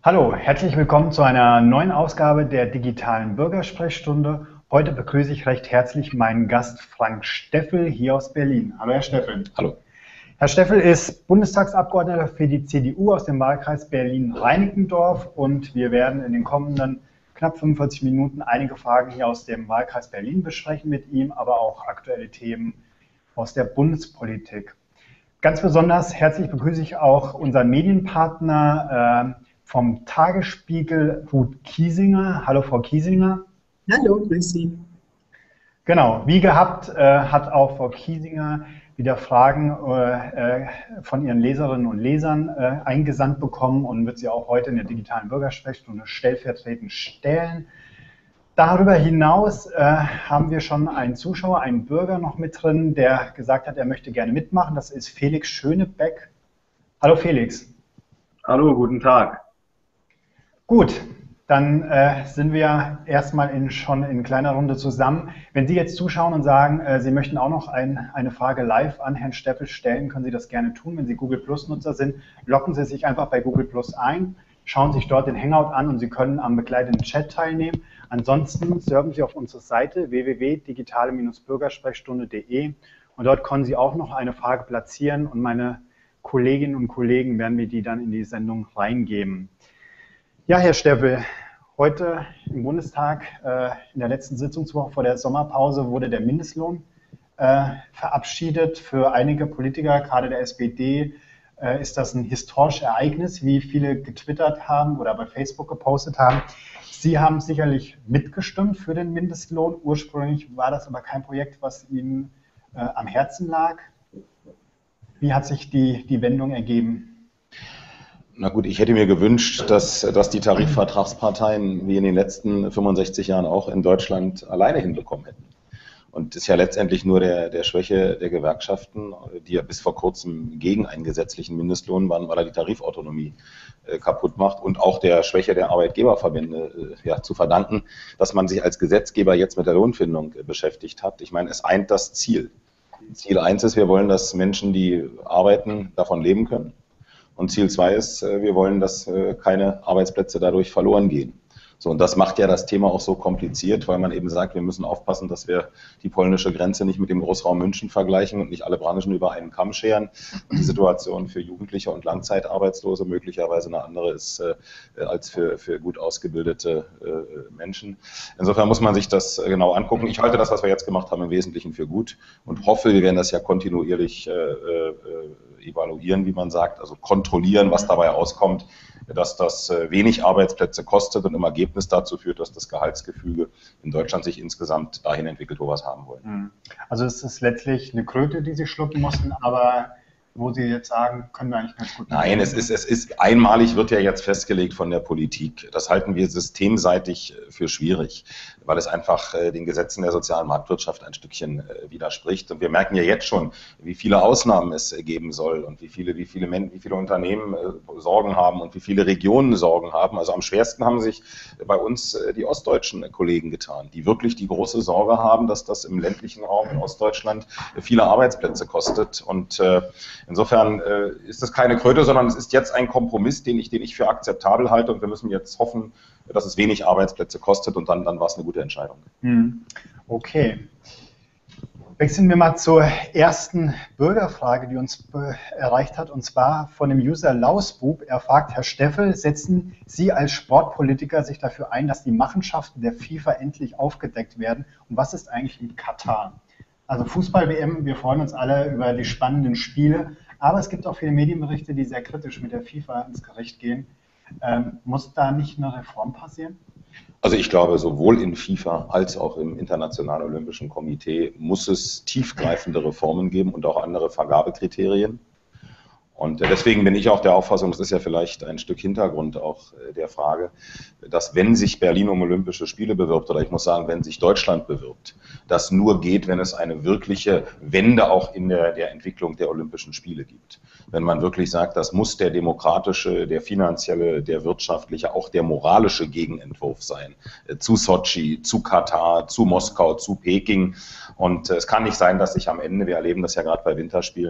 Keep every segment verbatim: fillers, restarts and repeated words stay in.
Hallo, herzlich willkommen zu einer neuen Ausgabe der digitalen Bürgersprechstunde. Heute begrüße ich recht herzlich meinen Gast Frank Steffel hier aus Berlin. Hallo, Herr Steffel. Hallo. Herr Steffel ist Bundestagsabgeordneter für die C D U aus dem Wahlkreis Berlin-Reinickendorf und wir werden in den kommenden knapp fünfundvierzig Minuten einige Fragen hier aus dem Wahlkreis Berlin besprechen mit ihm, aber auch aktuelle Themen aus der Bundespolitik. Ganz besonders herzlich begrüße ich auch unseren Medienpartner äh, vom Tagesspiegel, Ruth Kiesinger. Hallo, Frau Kiesinger. Hallo, grüß Sie. Genau, wie gehabt äh, hat auch Frau Kiesinger wieder Fragen äh, von ihren Leserinnen und Lesern äh, eingesandt bekommen und wird sie auch heute in der digitalen Bürgersprechstunde stellvertretend stellen. Darüber hinaus äh, haben wir schon einen Zuschauer, einen Bürger noch mit drin, der gesagt hat, er möchte gerne mitmachen. Das ist Felix Schönebeck. Hallo Felix. Hallo, guten Tag. Gut, dann äh, sind wir erstmal in, schon in kleiner Runde zusammen. Wenn Sie jetzt zuschauen und sagen, äh, Sie möchten auch noch ein, eine Frage live an Herrn Steffel stellen, können Sie das gerne tun. Wenn Sie Google Plus Nutzer sind, locken Sie sich einfach bei Google Plus ein, schauen sich dort den Hangout an und Sie können am begleiteten Chat teilnehmen. Ansonsten surfen Sie auf unsere Seite w w w punkt digitale Bürgersprechstunde punkt de und dort können Sie auch noch eine Frage platzieren und meine Kolleginnen und Kollegen werden mir die dann in die Sendung reingeben. Ja, Herr Steffel, heute im Bundestag, äh, in der letzten Sitzungswoche vor der Sommerpause, wurde der Mindestlohn äh, verabschiedet. Für einige Politiker, gerade der S P D, äh, ist das ein historisches Ereignis, wie viele getwittert haben oder bei Facebook gepostet haben. Sie haben sicherlich mitgestimmt für den Mindestlohn. Ursprünglich war das aber kein Projekt, was Ihnen äh, am Herzen lag. Wie hat sich die, die Wendung ergeben? Na gut, ich hätte mir gewünscht, dass, dass die Tarifvertragsparteien wie in den letzten fünfundsechzig Jahren auch in Deutschland alleine hinbekommen hätten. Und das ist ja letztendlich nur der, der Schwäche der Gewerkschaften, die ja bis vor kurzem gegen einen gesetzlichen Mindestlohn waren, weil er die Tarifautonomie äh, kaputt macht und auch der Schwäche der Arbeitgeberverbände äh, ja, zu verdanken, dass man sich als Gesetzgeber jetzt mit der Lohnfindung äh, beschäftigt hat. Ich meine, es eint das Ziel. Ziel eins ist, wir wollen, dass Menschen, die arbeiten, davon leben können. Und Ziel zwei ist, wir wollen, dass keine Arbeitsplätze dadurch verloren gehen. So, und das macht ja das Thema auch so kompliziert, weil man eben sagt, wir müssen aufpassen, dass wir die polnische Grenze nicht mit dem Großraum München vergleichen und nicht alle Branchen über einen Kamm scheren. Und die Situation für Jugendliche und Langzeitarbeitslose möglicherweise eine andere ist äh, als für, für gut ausgebildete äh, Menschen. Insofern muss man sich das genau angucken. Ich halte das, was wir jetzt gemacht haben, im Wesentlichen für gut und hoffe, wir werden das ja kontinuierlich äh, äh, evaluieren, wie man sagt, also kontrollieren, was dabei auskommt, dass das wenig Arbeitsplätze kostet und im Ergebnis dazu führt, dass das Gehaltsgefüge in Deutschland sich insgesamt dahin entwickelt, wo wir es haben wollen. Also es ist letztlich eine Kröte, die Sie schlucken mussten, aber wo Sie jetzt sagen, können wir eigentlich ganz gut... Nein, es ist, es ist einmalig, wird ja jetzt festgelegt von der Politik. Das halten wir systemseitig für schwierig, weil es einfach den Gesetzen der sozialen Marktwirtschaft ein Stückchen widerspricht. Und wir merken ja jetzt schon, wie viele Ausnahmen es geben soll und wie viele, wie viele, wie viele Unternehmen Sorgen haben und wie viele Regionen Sorgen haben. Also am schwersten haben sich bei uns die ostdeutschen Kollegen getan, die wirklich die große Sorge haben, dass das im ländlichen Raum in Ostdeutschland viele Arbeitsplätze kostet. Und äh, insofern äh, ist das keine Kröte, sondern es ist jetzt ein Kompromiss, den ich, den ich für akzeptabel halte. Und wir müssen jetzt hoffen, dass es wenig Arbeitsplätze kostet und dann, dann war es eine gute Entscheidung. Okay. Wechseln wir mal zur ersten Bürgerfrage, die uns erreicht hat, und zwar von dem User Lausbub. Er fragt, Herr Steffel, setzen Sie als Sportpolitiker sich dafür ein, dass die Machenschaften der FIFA endlich aufgedeckt werden? Und was ist eigentlich mit Katar? Also Fußball-W M, wir freuen uns alle über die spannenden Spiele, aber es gibt auch viele Medienberichte, die sehr kritisch mit der FIFA ins Gericht gehen. Ähm, muss da nicht eine Reform passieren? Also ich glaube, sowohl in FIFA als auch im Internationalen Olympischen Komitee muss es tiefgreifende Reformen geben und auch andere Vergabekriterien. Und deswegen bin ich auch der Auffassung, das ist ja vielleicht ein Stück Hintergrund auch der Frage, dass wenn sich Berlin um Olympische Spiele bewirbt, oder ich muss sagen, wenn sich Deutschland bewirbt, das nur geht, wenn es eine wirkliche Wende auch in der, der Entwicklung der Olympischen Spiele gibt. Wenn man wirklich sagt, das muss der demokratische, der finanzielle, der wirtschaftliche, auch der moralische Gegenentwurf sein. Zu Sotschi, zu Katar, zu Moskau, zu Peking. Und es kann nicht sein, dass sich am Ende, wir erleben das ja gerade bei Winterspielen,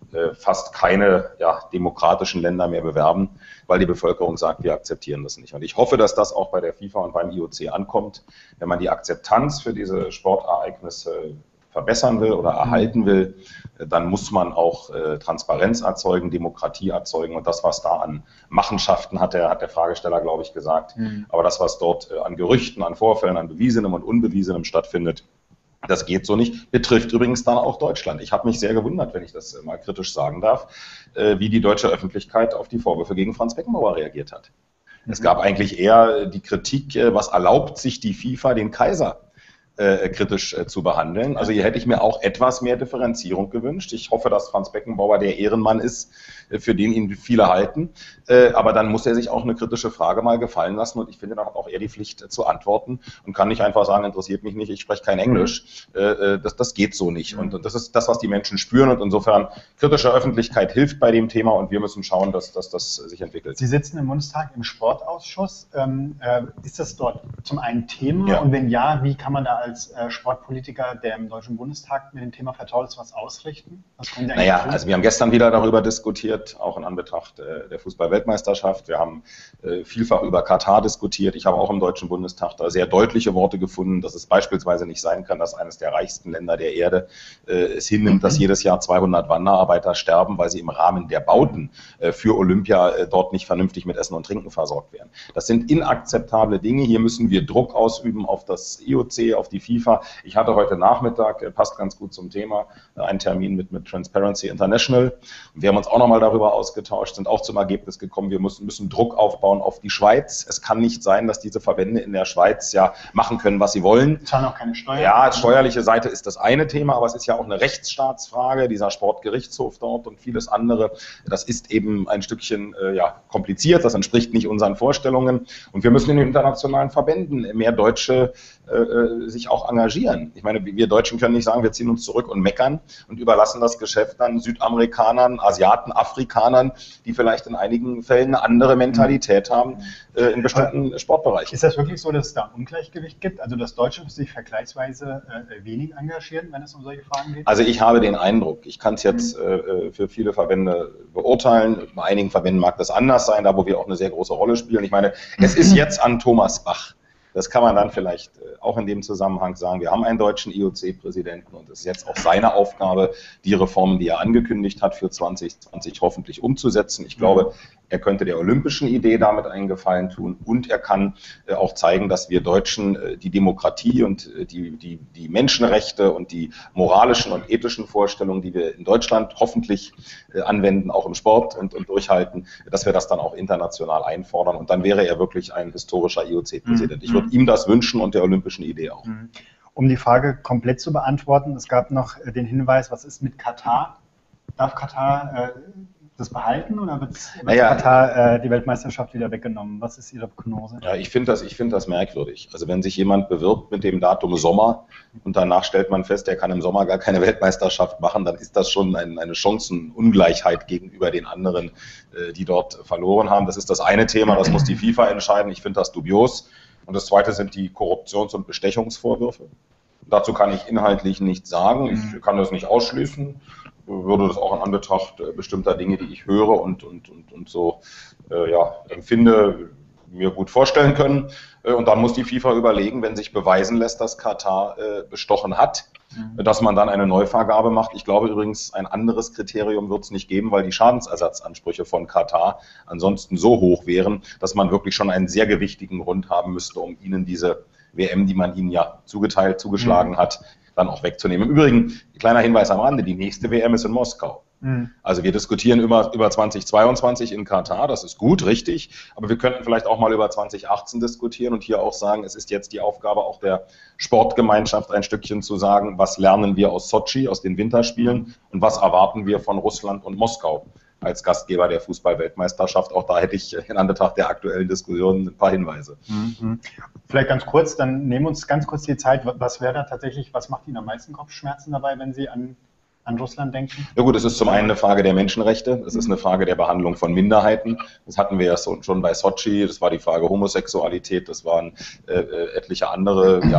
äh, fast keine ja, demokratischen Länder mehr bewerben, weil die Bevölkerung sagt, wir akzeptieren das nicht. Und ich hoffe, dass das auch bei der FIFA und beim I O C ankommt, wenn man die Akzeptanz für diese Sportereignisse verbessern will oder erhalten will, dann muss man auch äh, Transparenz erzeugen, Demokratie erzeugen und das, was da an Machenschaften hat, der, hat der Fragesteller, glaube ich, gesagt, mhm. aber das, was dort äh, an Gerüchten, an Vorfällen, an Bewiesenem und Unbewiesenem stattfindet, das geht so nicht, betrifft übrigens dann auch Deutschland. Ich habe mich sehr gewundert, wenn ich das mal kritisch sagen darf, äh, wie die deutsche Öffentlichkeit auf die Vorwürfe gegen Franz Beckenbauer reagiert hat. Mhm. Es gab eigentlich eher die Kritik, äh, was erlaubt sich die FIFA, den Kaiser Äh, kritisch äh, zu behandeln. Also hier hätte ich mir auch etwas mehr Differenzierung gewünscht. Ich hoffe, dass Franz Beckenbauer der Ehrenmann ist, äh, für den ihn viele halten. Äh, aber dann muss er sich auch eine kritische Frage mal gefallen lassen und ich finde, dann hat auch er die Pflicht äh, zu antworten und kann nicht einfach sagen, interessiert mich nicht, ich spreche kein Englisch. Äh, das, das geht so nicht. Und, und das ist das, was die Menschen spüren und insofern kritische Öffentlichkeit hilft bei dem Thema und wir müssen schauen, dass, dass das sich entwickelt. Sie sitzen im Bundestag im Sportausschuss. Ähm, äh, ist das dort zum einen Thema Ja. und wenn ja, wie kann man da als äh, Sportpolitiker, der im Deutschen Bundestag mit dem Thema vertraut ist, was ausrichten? Was können Sie eigentlich Naja, tun? also wir haben gestern wieder darüber diskutiert, auch in Anbetracht äh, der Fußball-Weltmeisterschaft. Wir haben äh, vielfach über Katar diskutiert. Ich habe auch im Deutschen Bundestag da sehr deutliche Worte gefunden, dass es beispielsweise nicht sein kann, dass eines der reichsten Länder der Erde äh, es hinnimmt, mhm. dass jedes Jahr zweihundert Wanderarbeiter sterben, weil sie im Rahmen der Bauten äh, für Olympia äh, dort nicht vernünftig mit Essen und Trinken versorgt werden. Das sind inakzeptable Dinge. Hier müssen wir Druck ausüben auf das I O C, auf die FIFA. Ich hatte heute Nachmittag, passt ganz gut zum Thema, einen Termin mit, mit Transparency International. Wir haben uns auch nochmal darüber ausgetauscht, sind auch zum Ergebnis gekommen, wir müssen, müssen Druck aufbauen auf die Schweiz. Es kann nicht sein, dass diese Verbände in der Schweiz ja machen können, was sie wollen. Zahlen auch keine Steuern. Ja, steuerliche Seite ist das eine Thema, aber es ist ja auch eine Rechtsstaatsfrage, dieser Sportgerichtshof dort und vieles andere. Das ist eben ein Stückchen äh, ja, kompliziert, das entspricht nicht unseren Vorstellungen. Und wir müssen in den internationalen Verbänden mehr Deutsche äh, sich auch engagieren. Ich meine, wir Deutschen können nicht sagen, wir ziehen uns zurück und meckern und überlassen das Geschäft dann Südamerikanern, Asiaten, Afrikanern, die vielleicht in einigen Fällen eine andere Mentalität haben äh, in bestimmten Aber Sportbereichen. Ist das wirklich so, dass es da Ungleichgewicht gibt? Also dass Deutsche sich vergleichsweise äh, wenig engagieren, wenn es um solche Fragen geht? Also ich habe den Eindruck, ich kann es jetzt äh, für viele Verbände beurteilen, bei einigen Verbänden mag das anders sein, da wo wir auch eine sehr große Rolle spielen. Ich meine, es ist jetzt an Thomas Bach. Das kann man dann vielleicht auch in dem Zusammenhang sagen. Wir haben einen deutschen I O C-Präsidenten und es ist jetzt auch seine Aufgabe, die Reformen, die er angekündigt hat, für zwanzig zwanzig hoffentlich umzusetzen. Ich glaube, er könnte der olympischen Idee damit einen Gefallen tun und er kann auch zeigen, dass wir Deutschen die Demokratie und die, die, die Menschenrechte und die moralischen und ethischen Vorstellungen, die wir in Deutschland hoffentlich anwenden, auch im Sport und, und durchhalten, dass wir das dann auch international einfordern und dann wäre er wirklich ein historischer I O C-Präsident. Ich würde ihm das wünschen und der olympischen Idee auch. Um die Frage komplett zu beantworten, es gab noch den Hinweis, was ist mit Katar? Darf Katar äh, das behalten oder wird, wird naja, Katar äh, die Weltmeisterschaft wieder weggenommen? Was ist Ihre Prognose? Ja, ich finde das, ich finde das merkwürdig. Also wenn sich jemand bewirbt mit dem Datum Sommer und danach stellt man fest, er kann im Sommer gar keine Weltmeisterschaft machen, dann ist das schon ein, eine Chancenungleichheit gegenüber den anderen, äh, die dort verloren haben. Das ist das eine Thema, das muss die FIFA entscheiden. Ich finde das dubios. Und das zweite sind die Korruptions- und Bestechungsvorwürfe. Dazu kann ich inhaltlich nichts sagen. Ich kann das nicht ausschließen. Würde das auch in Anbetracht bestimmter Dinge, die ich höre und, und, und, und so äh, ja, empfinde, mir gut vorstellen können. Und dann muss die FIFA überlegen, wenn sich beweisen lässt, dass Katar äh, bestochen hat, mhm. dass man dann eine Neuvergabe macht. Ich glaube übrigens, ein anderes Kriterium wird es nicht geben, weil die Schadensersatzansprüche von Katar ansonsten so hoch wären, dass man wirklich schon einen sehr gewichtigen Grund haben müsste, um ihnen diese W M, die man ihnen ja zugeteilt, zugeschlagen mhm. hat, dann auch wegzunehmen. Im Übrigen, kleiner Hinweis am Rande, die nächste W M ist in Moskau. Mhm. Also wir diskutieren immer über zwanzig zweiundzwanzig in Katar, das ist gut, richtig, aber wir könnten vielleicht auch mal über zwanzig achtzehn diskutieren und hier auch sagen, es ist jetzt die Aufgabe auch der Sportgemeinschaft ein Stückchen zu sagen, was lernen wir aus Sotschi, aus den Winterspielen und was erwarten wir von Russland und Moskau als Gastgeber der Fußball-Weltmeisterschaft. Auch da hätte ich in Anbetracht der aktuellen Diskussion ein paar Hinweise. Mhm. Vielleicht ganz kurz, dann nehmen wir uns ganz kurz die Zeit. Was wäre da tatsächlich, was macht Ihnen am meisten Kopfschmerzen dabei, wenn Sie an, an Russland denken? Ja gut, es ist zum einen eine Frage der Menschenrechte, es ist eine Frage der Behandlung von Minderheiten. Das hatten wir ja schon bei Sotschi, das war die Frage Homosexualität, das waren äh, etliche andere, ja,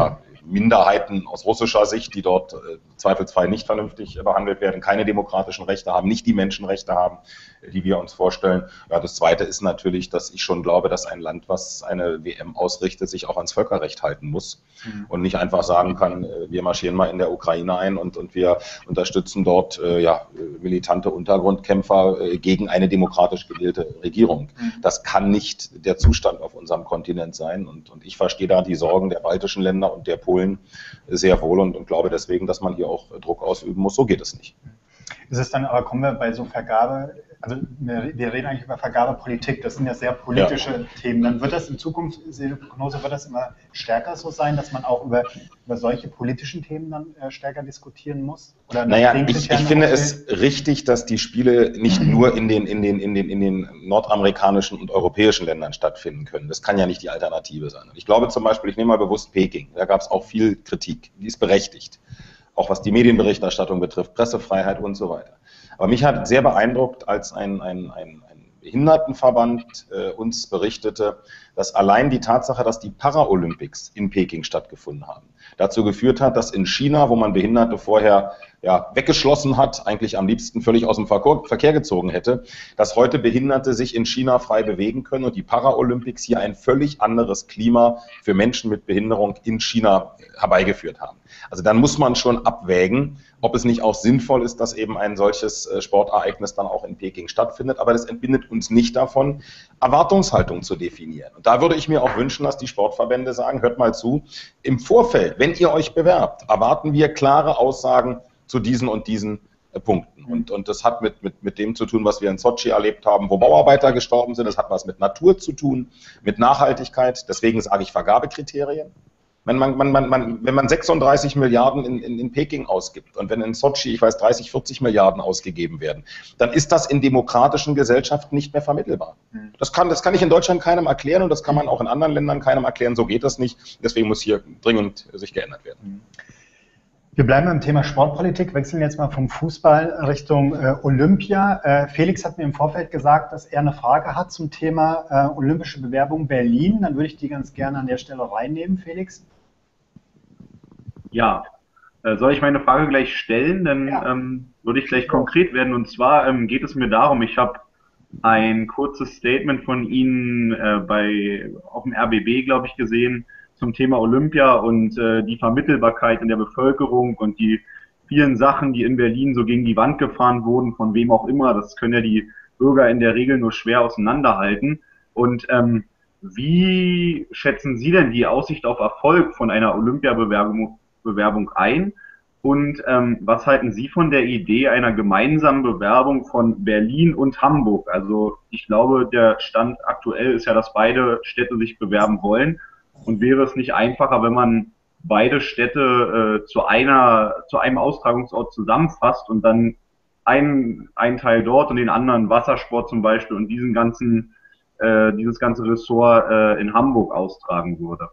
Minderheiten aus russischer Sicht, die dort äh, zweifelsfrei nicht vernünftig äh, behandelt werden, keine demokratischen Rechte haben, nicht die Menschenrechte haben, äh, die wir uns vorstellen. Ja, das Zweite ist natürlich, dass ich schon glaube, dass ein Land, was eine W M ausrichtet, sich auch ans Völkerrecht halten muss mhm. und nicht einfach sagen kann, äh, wir marschieren mal in der Ukraine ein und, und wir unterstützen dort äh, ja, militante Untergrundkämpfer äh, gegen eine demokratisch gewählte Regierung. Mhm. Das kann nicht der Zustand auf unserem Kontinent sein und, und ich verstehe da die Sorgen der baltischen Länder und der Polen sehr wohl und, und glaube deswegen, dass man hier auch Druck ausüben muss. So geht es nicht. Ist es dann, aber kommen wir bei so Vergabe, also wir, wir reden eigentlich über Vergabepolitik, das sind ja sehr politische ja. Themen. Dann wird das in Zukunft, die Prognose, wird das immer stärker so sein, dass man auch über, über solche politischen Themen dann äh, stärker diskutieren muss? Oder naja, ich, ich finde es richtig, dass die Spiele nicht nur in den, in, den, in, den, in den nordamerikanischen und europäischen Ländern stattfinden können. Das kann ja nicht die Alternative sein. Und ich glaube zum Beispiel, ich nehme mal bewusst Peking, da gab es auch viel Kritik, die ist berechtigt. Auch was die Medienberichterstattung betrifft, Pressefreiheit und so weiter. Aber mich hat sehr beeindruckt, als ein, ein, ein, ein Behindertenverband äh, uns berichtete, dass allein die Tatsache, dass die Paralympics in Peking stattgefunden haben, dazu geführt hat, dass in China, wo man Behinderte vorher ja, weggeschlossen hat, eigentlich am liebsten völlig aus dem Verkehr gezogen hätte, dass heute Behinderte sich in China frei bewegen können und die Paralympics hier ein völlig anderes Klima für Menschen mit Behinderung in China herbeigeführt haben. Also dann muss man schon abwägen, ob es nicht auch sinnvoll ist, dass eben ein solches Sportereignis dann auch in Peking stattfindet. Aber das entbindet uns nicht davon, Erwartungshaltung zu definieren. Und da würde ich mir auch wünschen, dass die Sportverbände sagen, hört mal zu, im Vorfeld, wenn ihr euch bewerbt, erwarten wir klare Aussagen zu diesen und diesen äh, Punkten. Und, und das hat mit, mit, mit dem zu tun, was wir in Sotschi erlebt haben, wo Bauarbeiter gestorben sind. Das hat was mit Natur zu tun, mit Nachhaltigkeit. Deswegen sage ich Vergabekriterien. Wenn man, man, man, man, wenn man sechsunddreißig Milliarden in, in, in Peking ausgibt und wenn in Sotschi, ich weiß, dreißig, vierzig Milliarden ausgegeben werden, dann ist das in demokratischen Gesellschaften nicht mehr vermittelbar. Das kann, das kann ich in Deutschland keinem erklären und das kann man auch in anderen Ländern keinem erklären. So geht das nicht. Deswegen muss hier dringend sich geändert werden. Wir bleiben beim Thema Sportpolitik, wechseln jetzt mal vom Fußball Richtung äh, Olympia. Äh, Felix hat mir im Vorfeld gesagt, dass er eine Frage hat zum Thema äh, Olympische Bewerbung Berlin. Dann würde ich die ganz gerne an der Stelle reinnehmen, Felix. Ja, äh, soll ich meine Frage gleich stellen? Dann ja. ähm, würde ich gleich konkret werden. Und zwar ähm, geht es mir darum, ich habe ein kurzes Statement von Ihnen äh, bei auf dem R B B, glaube ich, gesehen, zum Thema Olympia und äh, die Vermittelbarkeit in der Bevölkerung und die vielen Sachen, die in Berlin so gegen die Wand gefahren wurden, von wem auch immer. Das können ja die Bürger in der Regel nur schwer auseinanderhalten. Und ähm, wie schätzen Sie denn die Aussicht auf Erfolg von einer Olympiabewerbung Bewerbung ein? Und ähm, was halten Sie von der Idee einer gemeinsamen Bewerbung von Berlin und Hamburg? Also ich glaube, der Stand aktuell ist ja, dass beide Städte sich bewerben wollen. Und wäre es nicht einfacher, wenn man beide Städte äh, zu einer, zu einem Austragungsort zusammenfasst und dann einen, einen Teil dort und den anderen Wassersport zum Beispiel und diesen ganzen, äh, dieses ganze Ressort äh, in Hamburg austragen würde?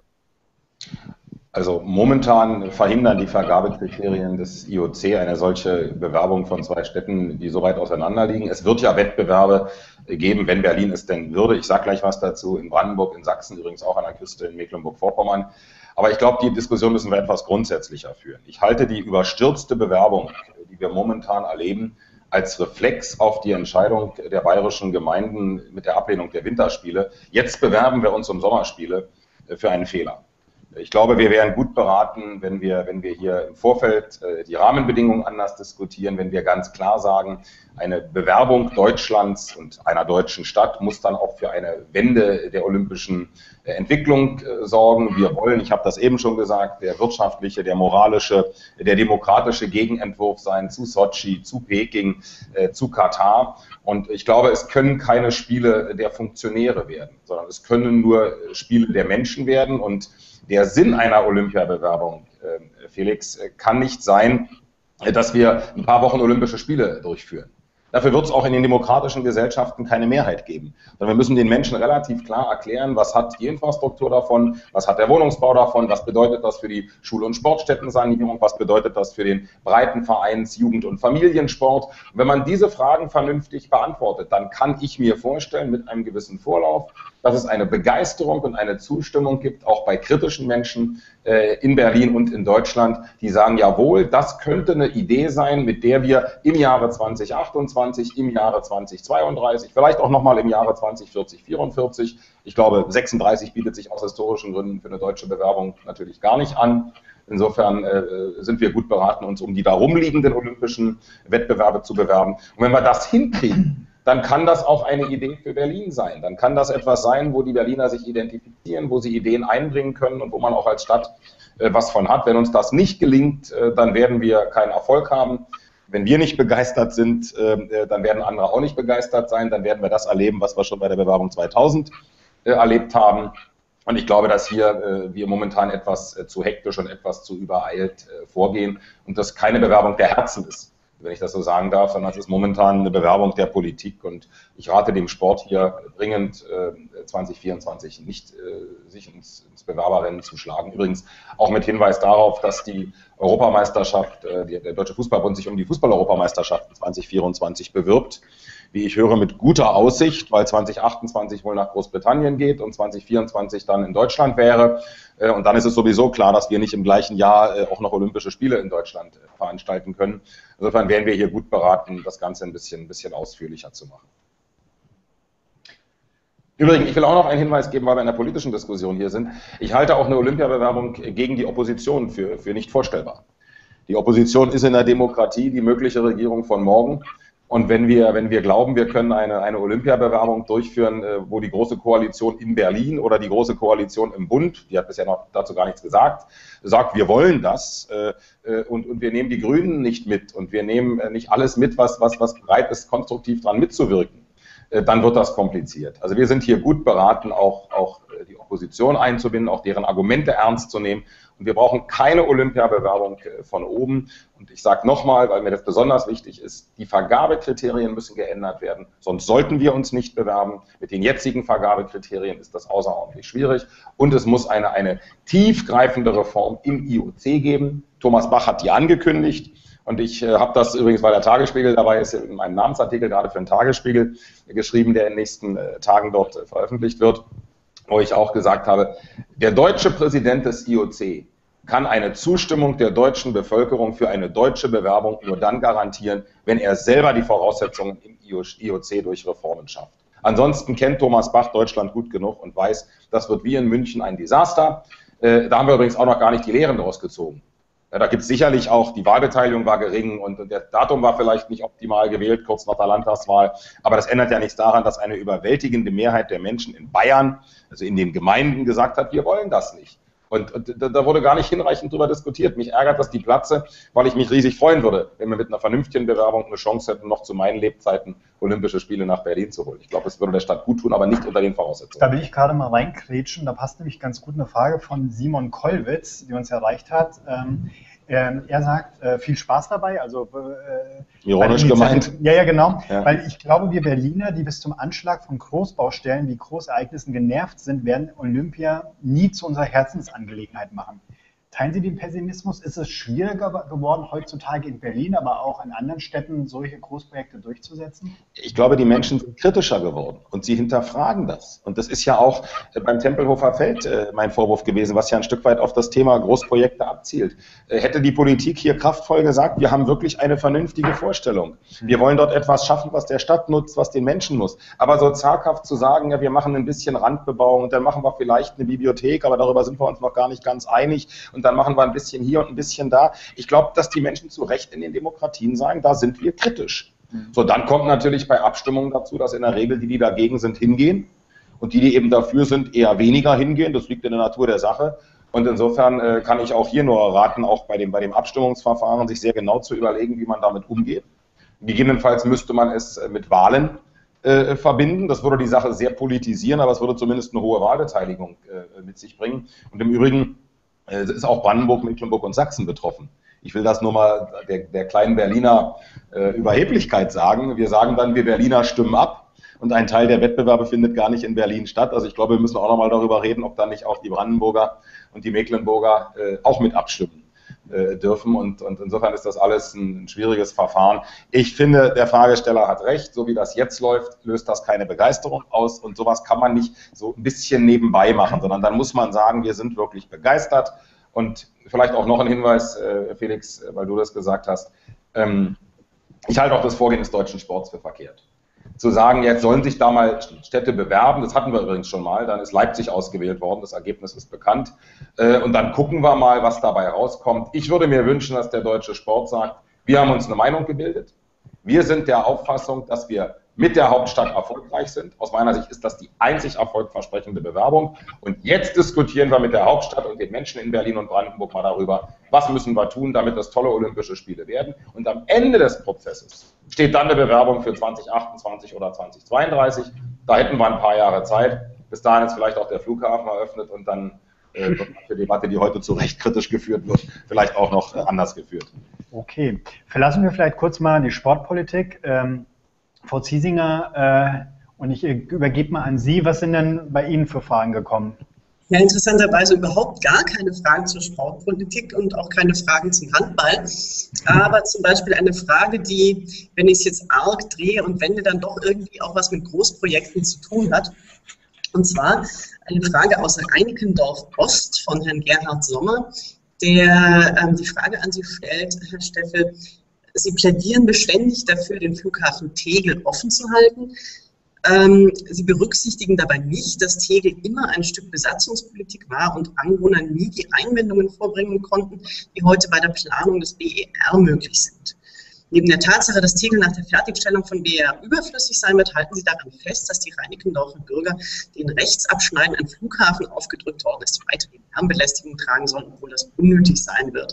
Also momentan verhindern die Vergabekriterien des I O C eine solche Bewerbung von zwei Städten, die so weit auseinander liegen. Es wird ja Wettbewerbe geben, wenn Berlin es denn würde. Ich sage gleich was dazu, in Brandenburg, in Sachsen, übrigens auch an der Küste in Mecklenburg-Vorpommern. Aber ich glaube, die Diskussion müssen wir etwas grundsätzlicher führen. Ich halte die überstürzte Bewerbung, die wir momentan erleben, als Reflex auf die Entscheidung der bayerischen Gemeinden mit der Ablehnung der Winterspiele. Jetzt bewerben wir uns um Sommerspiele für einen Fehler. Ich glaube, wir wären gut beraten, wenn wir, wenn wir hier im Vorfeld äh, die Rahmenbedingungen anders diskutieren, wenn wir ganz klar sagen, eine Bewerbung Deutschlands und einer deutschen Stadt muss dann auch für eine Wende der olympischen äh, Entwicklung äh, sorgen. Wir wollen, ich habe das eben schon gesagt, der wirtschaftliche, der moralische, der demokratische Gegenentwurf sein zu Sotschi, zu Peking, äh, zu Katar. Und ich glaube, es können keine Spiele der Funktionäre werden, sondern es können nur Spiele der Menschen werden. Und der Sinn einer Olympiabewerbung, äh, Felix, kann nicht sein, dass wir ein paar Wochen Olympische Spiele durchführen. Dafür wird es auch in den demokratischen Gesellschaften keine Mehrheit geben. Sondern wir müssen den Menschen relativ klar erklären, was hat die Infrastruktur davon, was hat der Wohnungsbau davon, was bedeutet das für die Schul- und Sportstättensanierung, was bedeutet das für den Breitenvereins-, Jugend- und Familiensport. Und wenn man diese Fragen vernünftig beantwortet, dann kann ich mir vorstellen, mit einem gewissen Vorlauf, dass es eine Begeisterung und eine Zustimmung gibt, auch bei kritischen Menschen äh, in Berlin und in Deutschland, die sagen, jawohl, das könnte eine Idee sein, mit der wir im Jahre zweitausendachtundzwanzig, im Jahre zweitausendzweiunddreißig, vielleicht auch nochmal im Jahre zweitausendvierzig, vierundvierzig, ich glaube sechsunddreißig bietet sich aus historischen Gründen für eine deutsche Bewerbung natürlich gar nicht an. Insofern äh, sind wir gut beraten, uns um die darum liegenden olympischen Wettbewerbe zu bewerben. Und wenn wir das hinkriegen, dann kann das auch eine Idee für Berlin sein. Dann kann das etwas sein, wo die Berliner sich identifizieren, wo sie Ideen einbringen können und wo man auch als Stadt äh, was von hat. Wenn uns das nicht gelingt, äh, dann werden wir keinen Erfolg haben. Wenn wir nicht begeistert sind, äh, dann werden andere auch nicht begeistert sein. Dann werden wir das erleben, was wir schon bei der Bewerbung zweitausend äh, erlebt haben. Und ich glaube, dass hier äh, wir momentan etwas äh, zu hektisch und etwas zu übereilt äh, vorgehen und das keine Bewerbung der Herzen ist, wenn ich das so sagen darf, sondern es ist momentan eine Bewerbung der Politik und ich rate dem Sport hier dringend, äh, zwanzig vierundzwanzig nicht äh, sich ins, ins Bewerberrennen zu schlagen. Übrigens auch mit Hinweis darauf, dass die Europameisterschaft, äh, die, der Deutsche Fußballbund sich um die Fußball-Europameisterschaft zwanzig vierundzwanzig bewirbt. Wie ich höre, mit guter Aussicht, weil zwanzig achtundzwanzig wohl nach Großbritannien geht und zwanzig vierundzwanzig dann in Deutschland wäre. Und dann ist es sowieso klar, dass wir nicht im gleichen Jahr auch noch Olympische Spiele in Deutschland veranstalten können. Insofern wären wir hier gut beraten, das Ganze ein bisschen, ein bisschen ausführlicher zu machen. Übrigens, ich will auch noch einen Hinweis geben, weil wir in der politischen Diskussion hier sind. Ich halte auch eine Olympiabewerbung gegen die Opposition für, für nicht vorstellbar. Die Opposition ist in der Demokratie die mögliche Regierung von morgen. Und wenn wir, wenn wir glauben, wir können eine, eine Olympiabewerbung durchführen, wo die Große Koalition in Berlin oder die Große Koalition im Bund, die hat bisher noch dazu gar nichts gesagt, sagt, wir wollen das äh, und, und wir nehmen die Grünen nicht mit und wir nehmen nicht alles mit, was, was, was bereit ist, konstruktiv dran mitzuwirken, äh, dann wird das kompliziert. Also wir sind hier gut beraten, auch, auch die Opposition einzubinden, auch deren Argumente ernst zu nehmen. Und wir brauchen keine Olympiabewerbung von oben. Und ich sage nochmal, weil mir das besonders wichtig ist, die Vergabekriterien müssen geändert werden. Sonst sollten wir uns nicht bewerben. Mit den jetzigen Vergabekriterien ist das außerordentlich schwierig. Und es muss eine, eine tiefgreifende Reform im I O C geben. Thomas Bach hat die angekündigt. Und ich äh, habe das übrigens, weil der Tagesspiegel dabei ist, in meinem Namensartikel gerade für den Tagesspiegel geschrieben, der in den nächsten äh, Tagen dort äh, veröffentlicht wird, wo ich auch gesagt habe, der deutsche Präsident des I O C kann eine Zustimmung der deutschen Bevölkerung für eine deutsche Bewerbung nur dann garantieren, wenn er selber die Voraussetzungen im I O C durch Reformen schafft. Ansonsten kennt Thomas Bach Deutschland gut genug und weiß, das wird wie in München ein Desaster. Äh, da haben wir übrigens auch noch gar nicht die Lehren daraus gezogen. Ja, da gibt es sicherlich auch, die Wahlbeteiligung war gering und, und der Datum war vielleicht nicht optimal gewählt, kurz nach der Landtagswahl. Aber das ändert ja nichts daran, dass eine überwältigende Mehrheit der Menschen in Bayern, also in den Gemeinden, gesagt hat, wir wollen das nicht. Und, und da wurde gar nicht hinreichend darüber diskutiert. Mich ärgert das die Platze, weil ich mich riesig freuen würde, wenn wir mit einer vernünftigen Bewerbung eine Chance hätten, noch zu meinen Lebzeiten Olympische Spiele nach Berlin zu holen. Ich glaube, es würde der Stadt gut tun, aber nicht unter den Voraussetzungen. Da will ich gerade mal reinkrätschen. Da passt nämlich ganz gut eine Frage von Simon Kollwitz, die uns erreicht hat. Ähm, er, er sagt, äh, viel Spaß dabei. Also äh, ironisch gemeint. Ja, ja, genau. Ja. Weil ich glaube, wir Berliner, die bis zum Anschlag von Großbaustellen wie Großereignissen genervt sind, werden Olympia nie zu unserer Herzensangelegenheit machen. Teilen Sie den Pessimismus? Ist es schwieriger geworden, heutzutage in Berlin, aber auch in anderen Städten solche Großprojekte durchzusetzen? Ich glaube, die Menschen sind kritischer geworden und sie hinterfragen das. Und das ist ja auch beim Tempelhofer Feld mein Vorwurf gewesen, was ja ein Stück weit auf das Thema Großprojekte abzielt. Hätte die Politik hier kraftvoll gesagt, wir haben wirklich eine vernünftige Vorstellung. Wir wollen dort etwas schaffen, was der Stadt nutzt, was den Menschen nutzt. Aber so zaghaft zu sagen, ja, wir machen ein bisschen Randbebauung und dann machen wir vielleicht eine Bibliothek, aber darüber sind wir uns noch gar nicht ganz einig. Und dann machen wir ein bisschen hier und ein bisschen da. Ich glaube, dass die Menschen zu Recht in den Demokratien sagen, da sind wir kritisch. So, dann kommt natürlich bei Abstimmungen dazu, dass in der Regel die, die dagegen sind, hingehen und die, die eben dafür sind, eher weniger hingehen. Das liegt in der Natur der Sache. Und insofern äh, kann ich auch hier nur raten, auch bei dem, bei dem Abstimmungsverfahren, sich sehr genau zu überlegen, wie man damit umgeht. Gegebenenfalls müsste man es mit Wahlen äh, verbinden. Das würde die Sache sehr politisieren, aber es würde zumindest eine hohe Wahlbeteiligung äh, mit sich bringen. Und im Übrigen Es ist auch Brandenburg, Mecklenburg und Sachsen betroffen. Ich will das nur mal der, der kleinen Berliner äh, Überheblichkeit sagen. Wir sagen dann, wir Berliner stimmen ab und ein Teil der Wettbewerbe findet gar nicht in Berlin statt. Also ich glaube, wir müssen auch nochmal darüber reden, ob dann nicht auch die Brandenburger und die Mecklenburger äh, auch mit abstimmen äh, dürfen. Und, und insofern ist das alles ein, ein schwieriges Verfahren. Ich finde, der Fragesteller hat recht. So wie das jetzt läuft, löst das keine Begeisterung aus. Und sowas kann man nicht so ein bisschen nebenbei machen, sondern dann muss man sagen, wir sind wirklich begeistert. Und vielleicht auch noch ein Hinweis, äh, Felix, weil du das gesagt hast. Ähm, ich halte auch das Vorgehen des deutschen Sports für verkehrt. Zu sagen, jetzt sollen sich da mal Städte bewerben, das hatten wir übrigens schon mal, dann ist Leipzig ausgewählt worden, das Ergebnis ist bekannt. Äh, und dann gucken wir mal, was dabei rauskommt. Ich würde mir wünschen, dass der deutsche Sport sagt, wir haben uns eine Meinung gebildet. Wir sind der Auffassung, dass wir mit der Hauptstadt erfolgreich sind. Aus meiner Sicht ist das die einzig erfolgversprechende Bewerbung. Und jetzt diskutieren wir mit der Hauptstadt und den Menschen in Berlin und Brandenburg mal darüber, was müssen wir tun, damit das tolle Olympische Spiele werden. Und am Ende des Prozesses steht dann eine Bewerbung für zwanzig achtundzwanzig oder zwanzig zweiunddreißig. Da hätten wir ein paar Jahre Zeit. Bis dahin ist vielleicht auch der Flughafen eröffnet und dann äh, wird die Debatte, die heute zu Recht kritisch geführt wird, vielleicht auch noch äh, anders geführt. Okay, verlassen wir vielleicht kurz mal die Sportpolitik. Ähm Frau Ziesinger, äh, und ich übergebe mal an Sie, was sind denn bei Ihnen für Fragen gekommen? Ja, interessanterweise überhaupt gar keine Fragen zur Sportpolitik und auch keine Fragen zum Handball. Aber zum Beispiel eine Frage, die, wenn ich es jetzt arg drehe und wende, dann doch irgendwie auch was mit Großprojekten zu tun hat. Und zwar eine Frage aus Reinickendorf Ost von Herrn Gerhard Sommer, der ähm, die Frage an Sie stellt, Herr Steffel: Sie plädieren beständig dafür, den Flughafen Tegel offen zu halten. Ähm, Sie berücksichtigen dabei nicht, dass Tegel immer ein Stück Besatzungspolitik war und Anwohner nie die Einwendungen vorbringen konnten, die heute bei der Planung des B E R möglich sind. Neben der Tatsache, dass Tegel nach der Fertigstellung von B E R überflüssig sein wird, halten Sie daran fest, dass die Reinickendorfer Bürger den Rechtsabschneiden ein Flughafen aufgedrückt worden ist, weiter die Lärmbelästigung tragen sollen, obwohl das unnötig sein wird.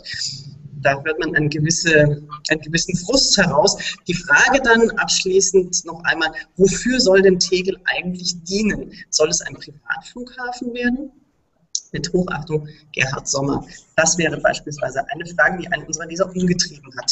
Da hört man einen, gewisse, einen gewissen Frust heraus. Die Frage dann abschließend noch einmal, wofür soll denn Tegel eigentlich dienen? Soll es ein Privatflughafen werden? Mit Hochachtung, Gerhard Sommer. Das wäre beispielsweise eine Frage, die einen unserer Leser umgetrieben hat.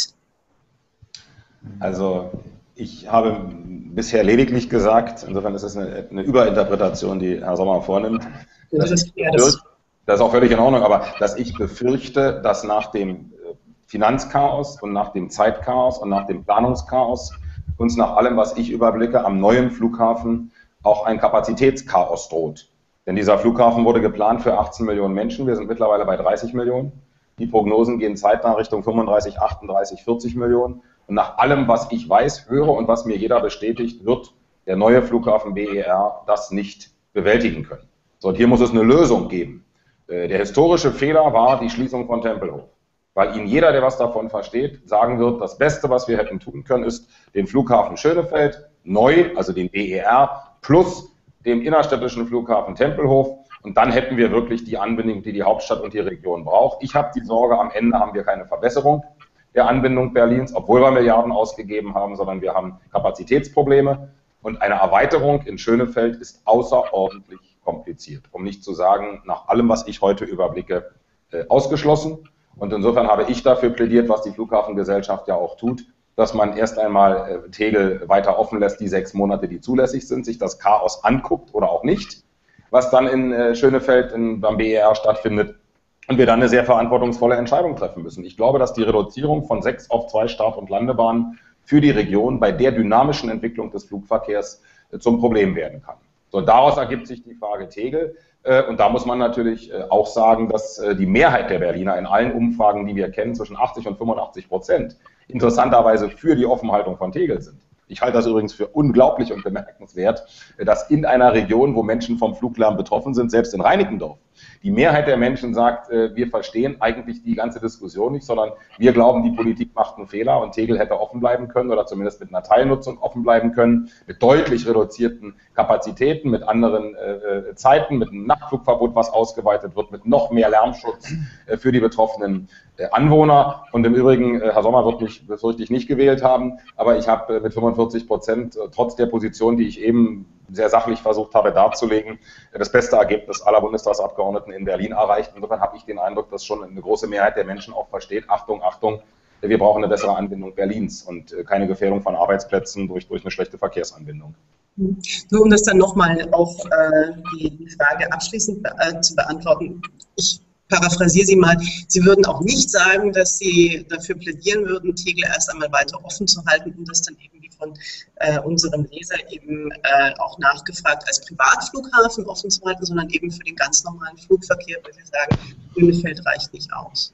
Also ich habe bisher lediglich gesagt, insofern ist es eine, eine Überinterpretation, die Herr Sommer vornimmt. Das ist, ja, das das ist auch völlig in Ordnung, aber dass ich befürchte, dass nach dem Finanzchaos und nach dem Zeitchaos und nach dem Planungschaos uns nach allem, was ich überblicke, am neuen Flughafen auch ein Kapazitätschaos droht. Denn dieser Flughafen wurde geplant für achtzehn Millionen Menschen, wir sind mittlerweile bei dreißig Millionen. Die Prognosen gehen zeitnah Richtung fünfunddreißig, achtunddreißig, vierzig Millionen. Und nach allem, was ich weiß, höre und was mir jeder bestätigt, wird der neue Flughafen B E R das nicht bewältigen können. So, und hier muss es eine Lösung geben. Der historische Fehler war die Schließung von Tempelhof. Weil Ihnen jeder, der was davon versteht, sagen wird, das Beste, was wir hätten tun können, ist den Flughafen Schönefeld neu, also den B E R, plus dem innerstädtischen Flughafen Tempelhof. Und dann hätten wir wirklich die Anbindung, die die Hauptstadt und die Region braucht. Ich habe die Sorge, am Ende haben wir keine Verbesserung der Anbindung Berlins, obwohl wir Milliarden ausgegeben haben, sondern wir haben Kapazitätsprobleme. Und eine Erweiterung in Schönefeld ist außerordentlich kompliziert, um nicht zu sagen, nach allem, was ich heute überblicke, äh, ausgeschlossen. Und insofern habe ich dafür plädiert, was die Flughafengesellschaft ja auch tut, dass man erst einmal äh, Tegel weiter offen lässt, die sechs Monate, die zulässig sind, sich das Chaos anguckt oder auch nicht, was dann in äh, Schönefeld in, beim B E R stattfindet, und wir dann eine sehr verantwortungsvolle Entscheidung treffen müssen. Ich glaube, dass die Reduzierung von sechs auf zwei Start- und Landebahnen für die Region bei der dynamischen Entwicklung des Flugverkehrs äh, zum Problem werden kann. So, daraus ergibt sich die Frage Tegel. Und da muss man natürlich auch sagen, dass die Mehrheit der Berliner in allen Umfragen, die wir kennen, zwischen achtzig und fünfundachtzig Prozent interessanterweise für die Offenhaltung von Tegel sind. Ich halte das übrigens für unglaublich und bemerkenswert, dass in einer Region, wo Menschen vom Fluglärm betroffen sind, selbst in Reinickendorf, die Mehrheit der Menschen sagt, wir verstehen eigentlich die ganze Diskussion nicht, sondern wir glauben, die Politik macht einen Fehler und Tegel hätte offen bleiben können oder zumindest mit einer Teilnutzung offen bleiben können, mit deutlich reduzierten Kapazitäten, mit anderen äh, Zeiten, mit einem Nachtflugverbot, was ausgeweitet wird, mit noch mehr Lärmschutz äh, für die betroffenen äh, Anwohner. Und im Übrigen, äh, Herr Sommer wird mich befürchte ich nicht gewählt haben, aber ich habe äh, mit fünfundvierzig Prozent, äh, trotz der Position, die ich eben sehr sachlich versucht habe darzulegen, das beste Ergebnis aller Bundestagsabgeordneten in Berlin erreicht. Insofern habe ich den Eindruck, dass schon eine große Mehrheit der Menschen auch versteht, Achtung, Achtung, wir brauchen eine bessere Anbindung Berlins und keine Gefährdung von Arbeitsplätzen durch, durch eine schlechte Verkehrsanbindung. Nur um das dann nochmal auf äh, die, die Frage abschließend be äh, zu beantworten. Ich paraphrasiere Sie mal. Sie würden auch nicht sagen, dass Sie dafür plädieren würden, Tegel erst einmal weiter offen zu halten und das dann eben wie von äh, unserem Leser eben äh, auch nachgefragt als Privatflughafen offen zu halten, sondern eben für den ganz normalen Flugverkehr, weil Sie sagen, Grünefeld reicht nicht aus.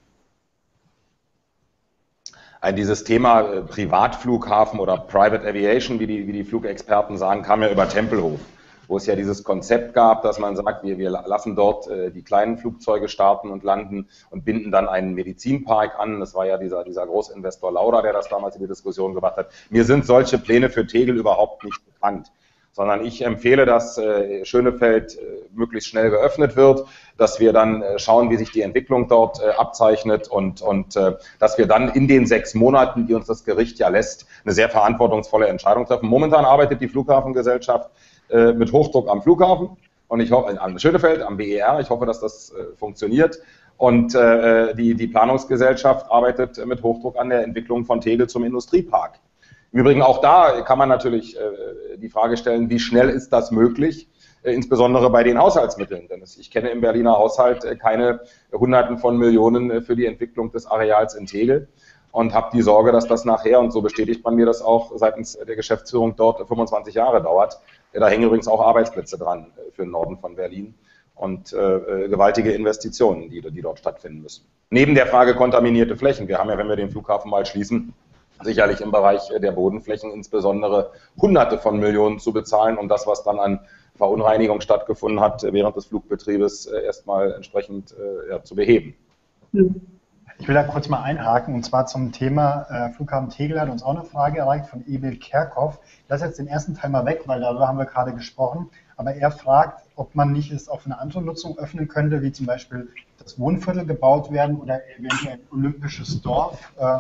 Dieses Thema Privatflughafen oder Private Aviation, wie die, wie die Flugexperten sagen, kam ja über Tempelhof, wo es ja dieses Konzept gab, dass man sagt, wir, wir lassen dort äh, die kleinen Flugzeuge starten und landen und binden dann einen Medizinpark an. Das war ja dieser, dieser Großinvestor Lauda, der das damals in die Diskussion gebracht hat. Mir sind solche Pläne für Tegel überhaupt nicht bekannt, sondern ich empfehle, dass äh, Schönefeld äh, möglichst schnell geöffnet wird, dass wir dann äh, schauen, wie sich die Entwicklung dort äh, abzeichnet und, und äh, dass wir dann in den sechs Monaten, die uns das Gericht ja lässt, eine sehr verantwortungsvolle Entscheidung treffen. Momentan arbeitet die Flughafengesellschaft äh, mit Hochdruck am Flughafen und ich hoffe, am Schönefeld, am B E R, ich hoffe, dass das äh, funktioniert. Und äh, die, die Planungsgesellschaft arbeitet mit Hochdruck an der Entwicklung von Tegel zum Industriepark. Im Übrigen auch da kann man natürlich äh, die Frage stellen, wie schnell ist das möglich, äh, insbesondere bei den Haushaltsmitteln. Denn es, ich kenne im Berliner Haushalt äh, keine Hunderten von Millionen äh, für die Entwicklung des Areals in Tegel und habe die Sorge, dass das nachher, und so bestätigt man mir das auch seitens der Geschäftsführung dort, fünfundzwanzig Jahre dauert. Äh, da hängen übrigens auch Arbeitsplätze dran äh, für den Norden von Berlin und äh, gewaltige Investitionen, die, die dort stattfinden müssen. Neben der Frage kontaminierte Flächen, wir haben ja, wenn wir den Flughafen mal schließen, sicherlich im Bereich der Bodenflächen insbesondere Hunderte von Millionen zu bezahlen, um das, was dann an Verunreinigung stattgefunden hat, während des Flugbetriebes erstmal entsprechend ja, zu beheben. Ich will da kurz mal einhaken, und zwar zum Thema äh, Flughafen Tegel hat uns auch eine Frage erreicht von Emil Kerkhoff. Ich lasse jetzt den ersten Teil mal weg, weil darüber haben wir gerade gesprochen, aber er fragt, ob man nicht es auf eine andere Nutzung öffnen könnte, wie zum Beispiel das Wohnviertel gebaut werden oder eventuell ein olympisches Dorf. Äh,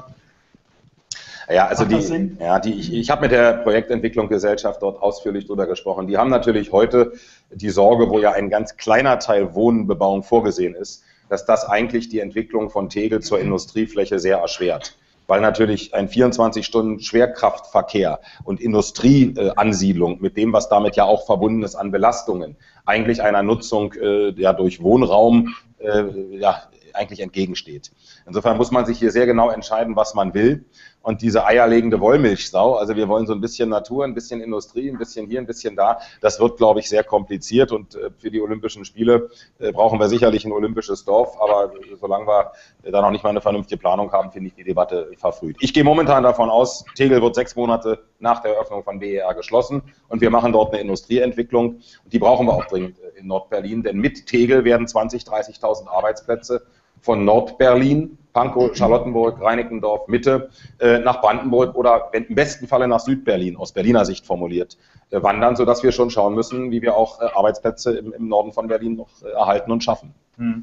Ja, also die, ja, die, ich, ich habe mit der Projektentwicklungsgesellschaft dort ausführlich drüber gesprochen. Die haben natürlich heute die Sorge, wo ja ein ganz kleiner Teil Wohnbebauung vorgesehen ist, dass das eigentlich die Entwicklung von Tegel zur Industriefläche sehr erschwert. Weil natürlich ein vierundzwanzig Stunden Schwerkraftverkehr und Industrieansiedlung mit dem, was damit ja auch verbunden ist an Belastungen, eigentlich einer Nutzung äh, ja, durch Wohnraum äh, ja, eigentlich entgegensteht. Insofern muss man sich hier sehr genau entscheiden, was man will. Und diese eierlegende Wollmilchsau, also wir wollen so ein bisschen Natur, ein bisschen Industrie, ein bisschen hier, ein bisschen da, das wird, glaube ich, sehr kompliziert. Und für die Olympischen Spiele brauchen wir sicherlich ein olympisches Dorf, aber solange wir da noch nicht mal eine vernünftige Planung haben, finde ich die Debatte verfrüht. Ich gehe momentan davon aus, Tegel wird sechs Monate nach der Eröffnung von B E R geschlossen und wir machen dort eine Industrieentwicklung. Und die brauchen wir auch dringend in Nordberlin, denn mit Tegel werden zwanzigtausend, dreißigtausend Arbeitsplätze von Nordberlin, Pankow, Charlottenburg, Reinickendorf, Mitte, äh, nach Brandenburg oder wenn, im besten Falle nach Südberlin, aus Berliner Sicht formuliert, äh, wandern, sodass wir schon schauen müssen, wie wir auch äh, Arbeitsplätze im, im Norden von Berlin noch äh, erhalten und schaffen.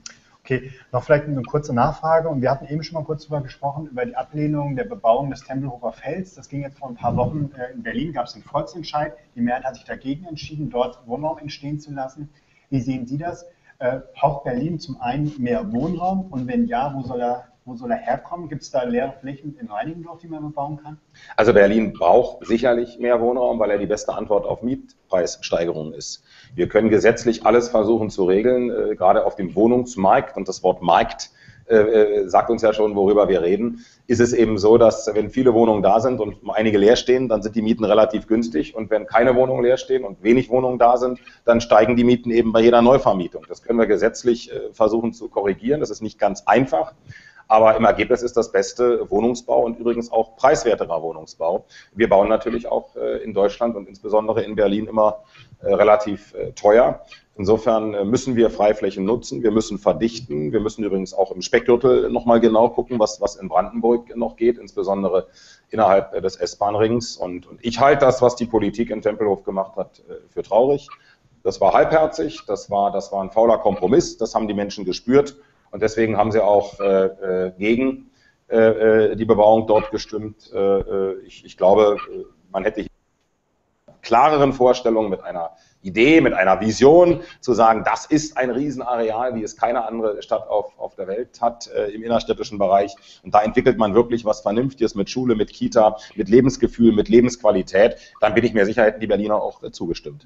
Okay, noch vielleicht eine kurze Nachfrage. Und wir hatten eben schon mal kurz darüber gesprochen, über die Ablehnung der Bebauung des Tempelhofer Felds. Das ging jetzt vor ein paar Wochen. Äh, in Berlin gab es einen Volksentscheid. Die Mehrheit hat sich dagegen entschieden, dort Wohnraum entstehen zu lassen. Wie sehen Sie das? Äh, braucht Berlin zum einen mehr Wohnraum und wenn ja, wo soll er, wo soll er herkommen? Gibt es da leere Flächen in Reinickendorf, die man bebauen kann? Also Berlin braucht sicherlich mehr Wohnraum, weil er die beste Antwort auf Mietpreissteigerungen ist. Wir können gesetzlich alles versuchen zu regeln, äh, gerade auf dem Wohnungsmarkt, und das Wort Markt äh, sagt uns ja schon, worüber wir reden, ist es eben so, dass wenn viele Wohnungen da sind und einige leer stehen, dann sind die Mieten relativ günstig, und wenn keine Wohnungen leer stehen und wenig Wohnungen da sind, dann steigen die Mieten eben bei jeder Neuvermietung. Das können wir gesetzlich äh, versuchen zu korrigieren, das ist nicht ganz einfach, aber im Ergebnis ist das beste Wohnungsbau und übrigens auch preiswerterer Wohnungsbau. Wir bauen natürlich auch äh, in Deutschland und insbesondere in Berlin immer äh, relativ äh, teuer. Insofern müssen wir Freiflächen nutzen, wir müssen verdichten, wir müssen übrigens auch im Speckgürtel nochmal genau gucken, was, was in Brandenburg noch geht, insbesondere innerhalb des S-Bahn-Rings. Und, und ich halte das, was die Politik in Tempelhof gemacht hat, für traurig. Das war halbherzig, das war, das war ein fauler Kompromiss, das haben die Menschen gespürt und deswegen haben sie auch äh, gegen äh, die Bebauung dort gestimmt. Äh, ich, ich glaube, man hätte hier klareren Vorstellung, mit einer Idee, mit einer Vision, zu sagen, das ist ein Riesenareal, wie es keine andere Stadt auf, auf der Welt hat äh, im innerstädtischen Bereich. Und da entwickelt man wirklich was Vernünftiges mit Schule, mit Kita, mit Lebensgefühl, mit Lebensqualität. Dann bin ich mir sicher, hätten die Berliner auch äh, zugestimmt.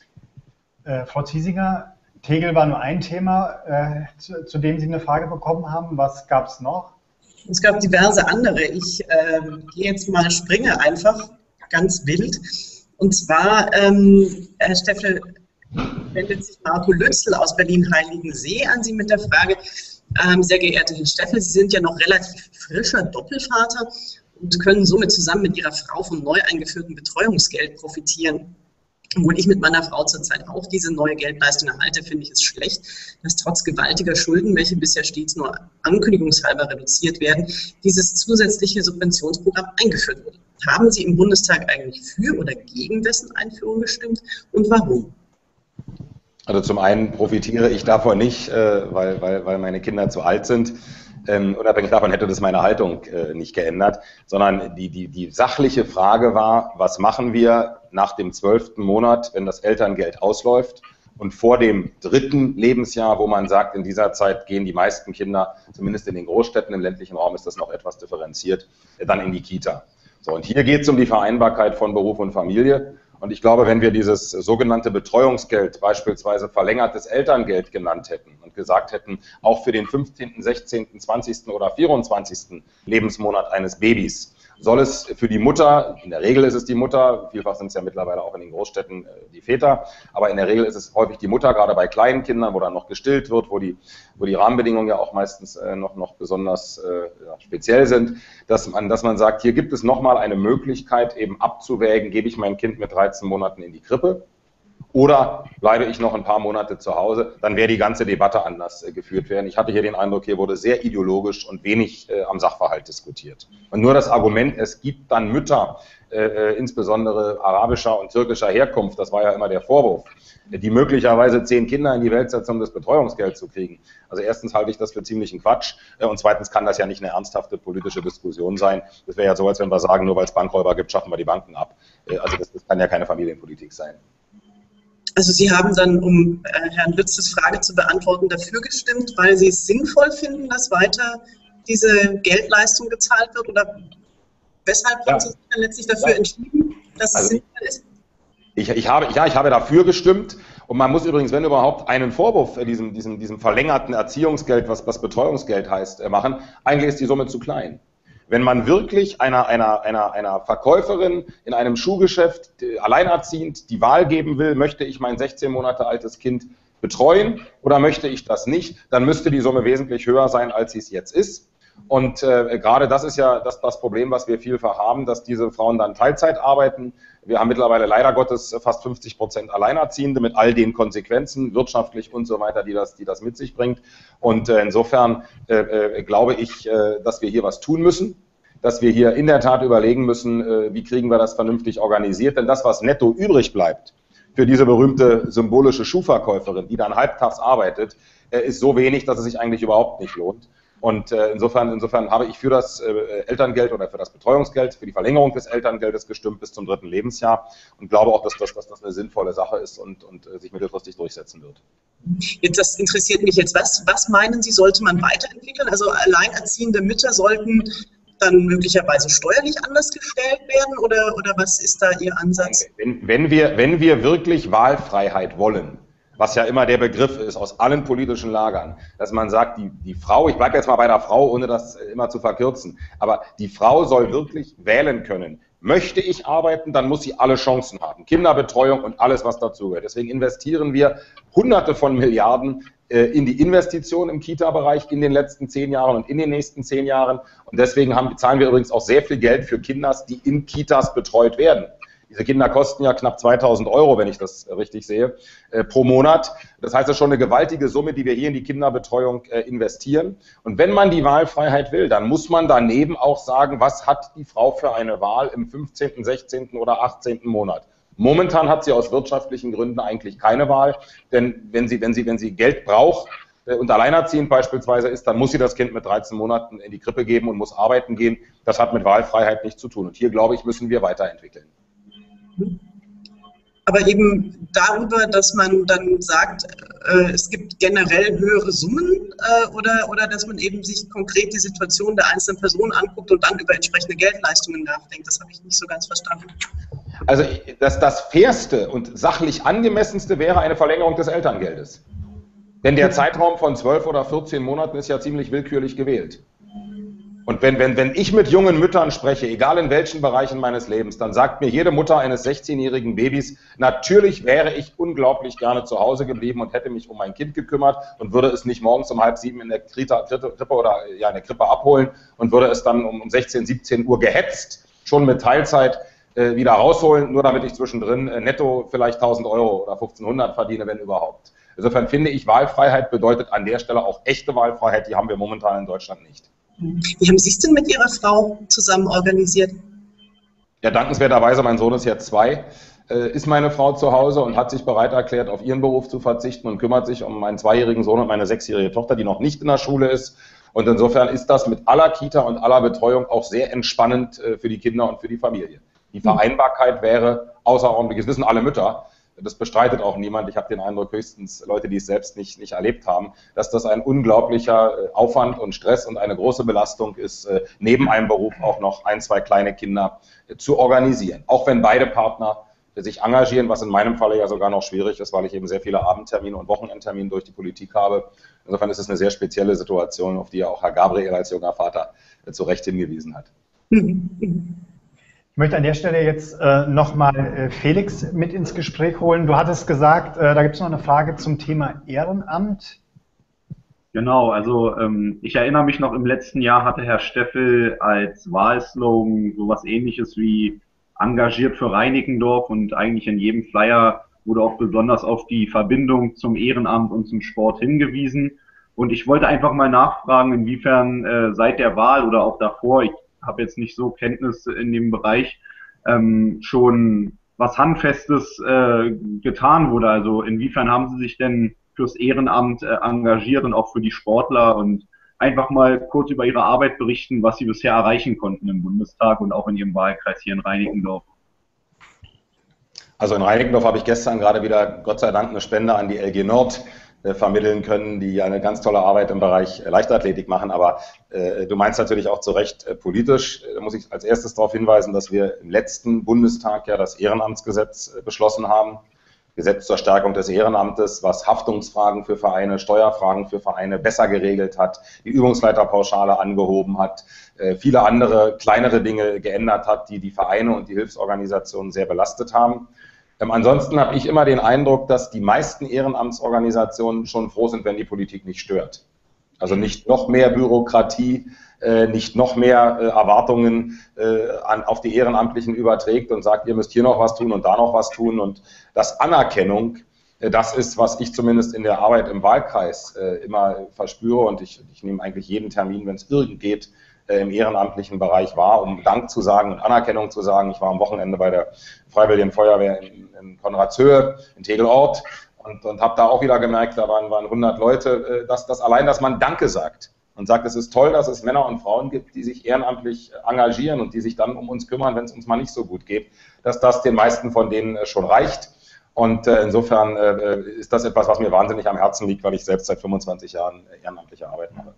Äh, Frau Ziesinger, Tegel war nur ein Thema, äh, zu, zu dem Sie eine Frage bekommen haben. Was gab es noch? Es gab diverse andere. Ich äh, gehe jetzt mal, springe einfach ganz wild. Und zwar, ähm, Herr Steffel, wendet sich Marco Lützel aus Berlin-Heiligendsee an Sie mit der Frage, ähm, sehr geehrter Herr Steffel, Sie sind ja noch relativ frischer Doppelvater und können somit zusammen mit Ihrer Frau vom neu eingeführten Betreuungsgeld profitieren. Obwohl ich mit meiner Frau zurzeit auch diese neue Geldleistung erhalte, finde ich es schlecht, dass trotz gewaltiger Schulden, welche bisher stets nur ankündigungshalber reduziert werden, dieses zusätzliche Subventionsprogramm eingeführt wurde. Haben Sie im Bundestag eigentlich für oder gegen dessen Einführung gestimmt und warum? Also zum einen profitiere ich davon nicht, weil, weil, weil meine Kinder zu alt sind. Ähm, unabhängig davon hätte das meine Haltung äh, nicht geändert, sondern die, die, die sachliche Frage war, was machen wir nach dem zwölften Monat, wenn das Elterngeld ausläuft und vor dem dritten Lebensjahr, wo man sagt, in dieser Zeit gehen die meisten Kinder, zumindest in den Großstädten, im ländlichen Raum ist das noch etwas differenziert, äh, dann in die Kita. So, und hier geht es um die Vereinbarkeit von Beruf und Familie. Und ich glaube, wenn wir dieses sogenannte Betreuungsgeld, beispielsweise verlängertes Elterngeld genannt hätten und gesagt hätten, auch für den fünfzehnten, sechzehnten, zwanzigsten oder vierundzwanzigsten Lebensmonat eines Babys soll es für die Mutter, in der Regel ist es die Mutter, vielfach sind es ja mittlerweile auch in den Großstädten die Väter, aber in der Regel ist es häufig die Mutter, gerade bei kleinen Kindern, wo dann noch gestillt wird, wo die, wo die Rahmenbedingungen ja auch meistens noch, noch besonders äh, ja, speziell sind, dass man, dass man sagt, hier gibt es nochmal eine Möglichkeit eben abzuwägen, gebe ich mein Kind mit dreizehn Monaten in die Krippe oder bleibe ich noch ein paar Monate zu Hause, dann wäre die ganze Debatte anders äh, geführt werden. Ich hatte hier den Eindruck, hier wurde sehr ideologisch und wenig äh, am Sachverhalt diskutiert. Und nur das Argument, es gibt dann Mütter, äh, insbesondere arabischer und türkischer Herkunft, das war ja immer der Vorwurf, die möglicherweise zehn Kinder in die Welt setzen, um das Betreuungsgeld zu kriegen. Also erstens halte ich das für ziemlichen Quatsch äh, und zweitens kann das ja nicht eine ernsthafte politische Diskussion sein. Das wäre ja so, als wenn wir sagen, nur weil es Bankräuber gibt, schaffen wir die Banken ab. Äh, also das, das kann ja keine Familienpolitik sein. Also Sie haben dann, um äh, Herrn Lützels Frage zu beantworten, dafür gestimmt, weil Sie es sinnvoll finden, dass weiter diese Geldleistung gezahlt wird? Oder weshalb ja. haben Sie sich dann letztlich dafür ja. entschieden, dass also es sinnvoll ist? Ich, ich, habe, ja, ich habe dafür gestimmt. Und man muss übrigens, wenn überhaupt, einen Vorwurf diesem, diesem, diesem verlängerten Erziehungsgeld, was, was Betreuungsgeld heißt, machen. Eigentlich ist die Summe zu klein. Wenn man wirklich einer, einer, einer, einer Verkäuferin in einem Schuhgeschäft die, alleinerziehend die Wahl geben will, möchte ich mein sechzehn Monate altes Kind betreuen oder möchte ich das nicht, dann müsste die Summe wesentlich höher sein, als sie es jetzt ist. Und äh, gerade das ist ja das, das Problem, was wir vielfach haben, dass diese Frauen dann Teilzeit arbeiten. Wir haben mittlerweile leider Gottes fast fünfzig Prozent Alleinerziehende mit all den Konsequenzen, wirtschaftlich und so weiter, die das, die das mit sich bringt. Und äh, insofern äh, äh, glaube ich, äh, dass wir hier was tun müssen, dass wir hier in der Tat überlegen müssen, äh, wie kriegen wir das vernünftig organisiert. Denn das, was netto übrig bleibt für diese berühmte symbolische Schuhverkäuferin, die dann halbtags arbeitet, äh, ist so wenig, dass es sich eigentlich überhaupt nicht lohnt. Und äh, insofern, insofern habe ich für das äh, Elterngeld oder für das Betreuungsgeld, für die Verlängerung des Elterngeldes gestimmt bis zum dritten Lebensjahr und glaube auch, dass das, dass das eine sinnvolle Sache ist und, und äh, sich mittelfristig durchsetzen wird. Jetzt, das interessiert mich jetzt. Was, was meinen Sie, sollte man weiterentwickeln? Also alleinerziehende Mütter sollten dann möglicherweise steuerlich anders gestellt werden oder, oder was ist da Ihr Ansatz? Wenn, wenn, wir, wenn wir wirklich Wahlfreiheit wollen, was ja immer der Begriff ist aus allen politischen Lagern, dass man sagt, die, die Frau, ich bleibe jetzt mal bei der Frau, ohne das immer zu verkürzen, aber die Frau soll wirklich wählen können. Möchte ich arbeiten, dann muss sie alle Chancen haben. Kinderbetreuung und alles, was dazugehört. Deswegen investieren wir Hunderte von Milliarden äh, in die Investition im Kita-Bereich in den letzten zehn Jahren und in den nächsten zehn Jahren. Und deswegen haben, zahlen wir übrigens auch sehr viel Geld für Kinder, die in Kitas betreut werden. Diese Kinder kosten ja knapp zweitausend Euro, wenn ich das richtig sehe, äh, pro Monat. Das heißt, das ist schon eine gewaltige Summe, die wir hier in die Kinderbetreuung äh, investieren. Und wenn man die Wahlfreiheit will, dann muss man daneben auch sagen, was hat die Frau für eine Wahl im fünfzehnten, sechzehnten oder achtzehnten Monat. Momentan hat sie aus wirtschaftlichen Gründen eigentlich keine Wahl, denn wenn sie, wenn sie, wenn sie Geld braucht äh, und alleinerziehend beispielsweise ist, dann muss sie das Kind mit dreizehn Monaten in die Krippe geben und muss arbeiten gehen. Das hat mit Wahlfreiheit nichts zu tun. Und hier, glaube ich, müssen wir weiterentwickeln. aber eben darüber, dass man dann sagt, äh, es gibt generell höhere Summen äh, oder, oder dass man eben sich konkret die Situation der einzelnen Person anguckt und dann über entsprechende Geldleistungen nachdenkt. Das habe ich nicht so ganz verstanden. Also das, das fairste und sachlich angemessenste wäre eine Verlängerung des Elterngeldes. Denn der Zeitraum von zwölf oder vierzehn Monaten ist ja ziemlich willkürlich gewählt. Und wenn, wenn, wenn ich mit jungen Müttern spreche, egal in welchen Bereichen meines Lebens, dann sagt mir jede Mutter eines sechzehnjährigen Babys, natürlich wäre ich unglaublich gerne zu Hause geblieben und hätte mich um mein Kind gekümmert und würde es nicht morgens um halb sieben in der Krippe, Krippe oder ja, in der Krippe abholen und würde es dann um sechzehn, siebzehn Uhr gehetzt, schon mit Teilzeit äh, wieder rausholen, nur damit ich zwischendrin äh, netto vielleicht tausend Euro oder fünfzehnhundert verdiene, wenn überhaupt. Insofern finde ich, Wahlfreiheit bedeutet an der Stelle auch echte Wahlfreiheit, die haben wir momentan in Deutschland nicht. Wie haben Sie es denn mit Ihrer Frau zusammen organisiert? Ja, dankenswerterweise, mein Sohn ist jetzt zwei, äh, ist meine Frau zu Hause und hat sich bereit erklärt, auf ihren Beruf zu verzichten und kümmert sich um meinen zweijährigen Sohn und meine sechsjährige Tochter, die noch nicht in der Schule ist. Und insofern ist das mit aller Kita und aller Betreuung auch sehr entspannend äh, für die Kinder und für die Familie. Die Vereinbarkeit wäre außerordentlich, das wissen alle Mütter, das bestreitet auch niemand. Ich habe den Eindruck, höchstens Leute, die es selbst nicht, nicht erlebt haben, dass das ein unglaublicher Aufwand und Stress und eine große Belastung ist, neben einem Beruf auch noch ein, zwei kleine Kinder zu organisieren. Auch wenn beide Partner sich engagieren, was in meinem Falle ja sogar noch schwierig ist, weil ich eben sehr viele Abendtermine und Wochenendtermine durch die Politik habe. Insofern ist es eine sehr spezielle Situation, auf die ja auch Herr Gabriel als junger Vater zu Recht hingewiesen hat. Ich möchte an der Stelle jetzt äh, nochmal äh, Felix mit ins Gespräch holen. Du hattest gesagt, äh, da gibt es noch eine Frage zum Thema Ehrenamt. Genau, also ähm, ich erinnere mich noch, im letzten Jahr hatte Herr Steffel als Wahlslogan sowas Ähnliches wie engagiert für Reinickendorf, und eigentlich in jedem Flyer wurde auch besonders auf die Verbindung zum Ehrenamt und zum Sport hingewiesen. Und ich wollte einfach mal nachfragen, inwiefern äh, seit der Wahl oder auch davor, ich habe jetzt nicht so Kenntnis in dem Bereich, ähm, schon was Handfestes äh, getan wurde. Also inwiefern haben Sie sich denn fürs Ehrenamt äh, engagiert und auch für die Sportler, und einfach mal kurz über Ihre Arbeit berichten, was Sie bisher erreichen konnten im Bundestag und auch in Ihrem Wahlkreis hier in Reinickendorf. Also in Reinickendorf habe ich gestern gerade wieder, Gott sei Dank, eine Spende an die L G Nord vermitteln können, die eine ganz tolle Arbeit im Bereich Leichtathletik machen. Aber äh, du meinst natürlich auch zu Recht äh, politisch. Da muss ich als erstes darauf hinweisen, dass wir im letzten Bundestag ja das Ehrenamtsgesetz äh, beschlossen haben. Gesetz zur Stärkung des Ehrenamtes, was Haftungsfragen für Vereine, Steuerfragen für Vereine besser geregelt hat, die Übungsleiterpauschale angehoben hat, äh, viele andere kleinere Dinge geändert hat, die die Vereine und die Hilfsorganisationen sehr belastet haben. Ähm, ansonsten habe ich immer den Eindruck, dass die meisten Ehrenamtsorganisationen schon froh sind, wenn die Politik nicht stört. Also nicht noch mehr Bürokratie, äh, nicht noch mehr äh, Erwartungen äh, an, auf die Ehrenamtlichen überträgt und sagt, ihr müsst hier noch was tun und da noch was tun. Und dass Anerkennung, äh, das ist, was ich zumindest in der Arbeit im Wahlkreis äh, immer verspüre, und ich, ich nehme eigentlich jeden Termin, wenn es irgend geht, im ehrenamtlichen Bereich war, um Dank zu sagen und Anerkennung zu sagen. Ich war am Wochenende bei der Freiwilligen Feuerwehr in, in Konradshöhe, in Tegelort, und, und habe da auch wieder gemerkt, da waren, waren hundert Leute, dass das allein, dass man Danke sagt und sagt, es ist toll, dass es Männer und Frauen gibt, die sich ehrenamtlich engagieren und die sich dann um uns kümmern, wenn es uns mal nicht so gut geht, dass das den meisten von denen schon reicht. Und äh, insofern äh, ist das etwas, was mir wahnsinnig am Herzen liegt, weil ich selbst seit fünfundzwanzig Jahren ehrenamtliche Arbeit mache.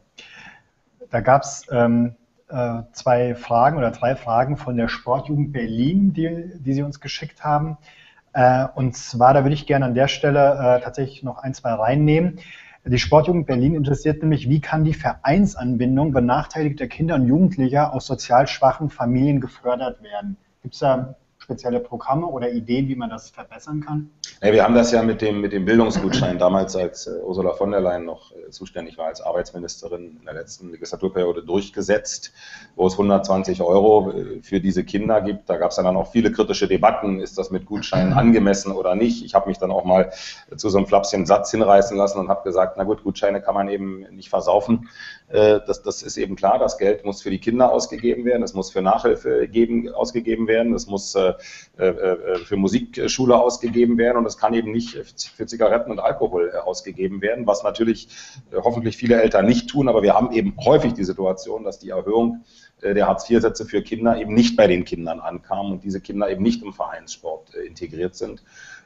Da gab es ähm, äh, zwei Fragen oder drei Fragen von der Sportjugend Berlin, die, die Sie uns geschickt haben. Äh, und zwar, da würde ich gerne an der Stelle äh, tatsächlich noch ein, zwei reinnehmen. Die Sportjugend Berlin interessiert nämlich, wie kann die Vereinsanbindung benachteiligter Kinder und Jugendlicher aus sozial schwachen Familien gefördert werden? Gibt es da spezielle Programme oder Ideen, wie man das verbessern kann? Ja, wir haben das ja mit dem, mit dem Bildungsgutschein damals, als äh, Ursula von der Leyen noch äh, zuständig war als Arbeitsministerin in der letzten Legislaturperiode, durchgesetzt, wo es hundertzwanzig Euro äh, für diese Kinder gibt. Da gab es dann auch viele kritische Debatten, ist das mit Gutscheinen angemessen oder nicht. Ich habe mich dann auch mal äh, zu so einem flapsigen Satz hinreißen lassen und habe gesagt, na gut, Gutscheine kann man eben nicht versaufen. Äh, das, das ist eben klar, das Geld muss für die Kinder ausgegeben werden, es muss für Nachhilfe geben, ausgegeben werden, es muss äh, äh, für Musikschule ausgegeben werden, und es kann eben nicht für Zigaretten und Alkohol ausgegeben werden, was natürlich hoffentlich viele Eltern nicht tun, aber wir haben eben häufig die Situation, dass die Erhöhung der Hartz vier Sätze für Kinder eben nicht bei den Kindern ankam und diese Kinder eben nicht im Vereinssport integriert sind.